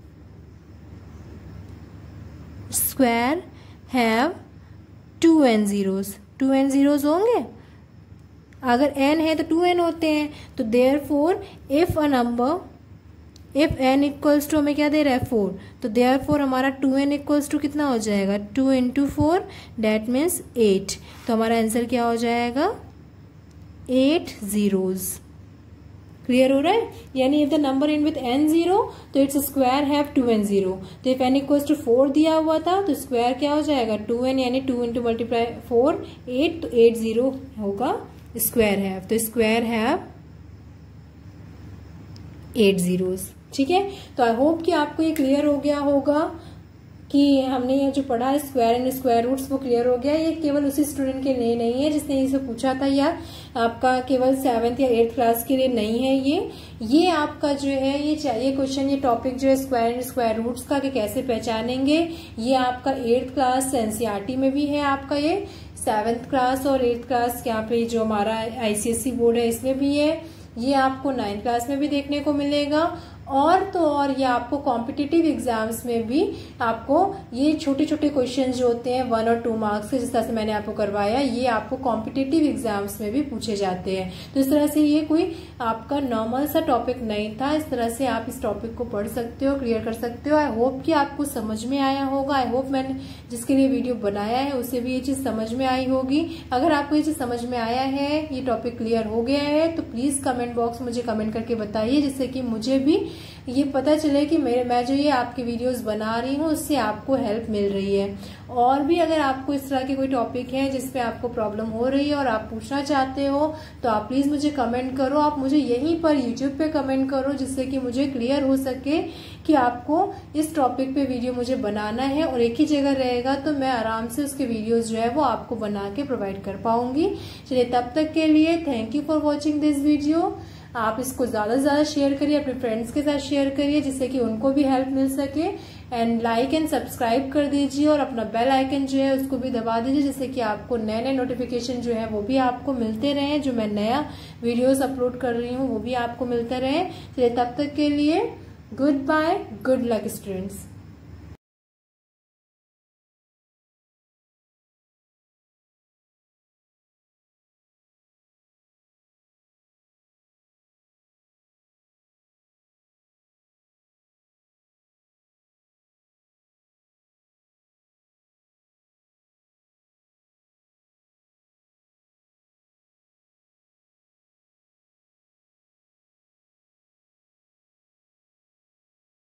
square have two n zeros. Two n zeros होंगे। अगर एन है तो टू एन होते हैं। तो therefore if a number if n equals to हमें क्या दे रहा है? फोर। तो देयर फोर हमारा टू एन इक्वल्स टू कितना हो जाएगा? Two into four that means eight. तो हमारा आंसर क्या हो जाएगा? Eight zeros. क्लियर हो रहा है? यानी if the number end with n zero तो its square have two n zero. तो if n equals to four दिया हुआ था तो स्क्वायर क्या हो जाएगा? टू एन, यानी two into multiply four eight, तो एट जीरो होगा स्क्वायर हैव। तो स्क्वायर हैव एट जीरोस। ठीक है, तो आई होप कि आपको ये क्लियर हो गया होगा कि हमने ये जो पढ़ा है स्क्वायर एंड स्क्वायर रूट्स वो क्लियर हो गया। ये केवल उसी स्टूडेंट के लिए नहीं है जिसने इसे पूछा था, या आपका केवल सेवेंथ या एट्थ क्लास के लिए नहीं है। ये ये आपका जो है ये चाहिए क्वेश्चन, ये टॉपिक जो है स्क्वायर एंड स्क्वायर रूट्स का कि कैसे पहचानेंगे, ये आपका एट्थ क्लास एनसीईआरटी में भी है। आपका ये सेवेंथ क्लास और एट्थ क्लास यहाँ पे जो हमारा आईसीएसई बोर्ड है इसमें भी है। ये आपको नाइन्थ क्लास में भी देखने को मिलेगा। और तो और ये आपको कॉम्पिटिटिव एग्जाम्स में भी आपको ये छोटे छोटे क्वेश्चन जो होते हैं वन और टू मार्क्स के, जिस तरह से मैंने आपको करवाया, ये आपको कॉम्पिटिटिव एग्जाम्स में भी पूछे जाते हैं। तो इस तरह से ये कोई आपका नॉर्मल सा टॉपिक नहीं था। इस तरह से आप इस टॉपिक को पढ़ सकते हो, क्लियर कर सकते हो। आई होप कि आपको समझ में आया होगा। आई होप मैंने जिसके लिए वीडियो बनाया है उसे भी ये चीज समझ में आई होगी। अगर आपको ये चीज समझ में आया है, ये टॉपिक क्लियर हो गया है, तो प्लीज कमेंट बॉक्स मुझे कमेंट करके बताइए, जिससे कि मुझे भी ये पता चले कि मेरे मैं जो ये आपकी वीडियोस बना रही हूँ उससे आपको हेल्प मिल रही है। और भी अगर आपको इस तरह के कोई टॉपिक है जिसपे आपको प्रॉब्लम हो रही है और आप पूछना चाहते हो तो आप प्लीज मुझे कमेंट करो। आप मुझे यहीं पर यूट्यूब पे कमेंट करो, जिससे कि मुझे क्लियर हो सके कि आपको इस टॉपिक पे वीडियो मुझे बनाना है, और एक ही जगह रहेगा तो मैं आराम से उसके वीडियोस जो है वो आपको बना के प्रोवाइड कर पाऊंगी। चलिए, तब तक के लिए thank you for watching this video. आप इसको ज्यादा से ज्यादा शेयर करिए, अपने फ्रेंड्स के साथ शेयर करिए, जिससे कि उनको भी हेल्प मिल सके। एंड लाइक एंड सब्सक्राइब कर दीजिए, और अपना बेल आइकन जो है उसको भी दबा दीजिए, जिससे कि आपको नए नए नोटिफिकेशन जो है वो भी आपको मिलते रहे। जो मैं नया वीडियोस अपलोड कर रही हूँ वो भी आपको मिलते रहे। चलिए, तब तक के लिए goodbye, good luck students.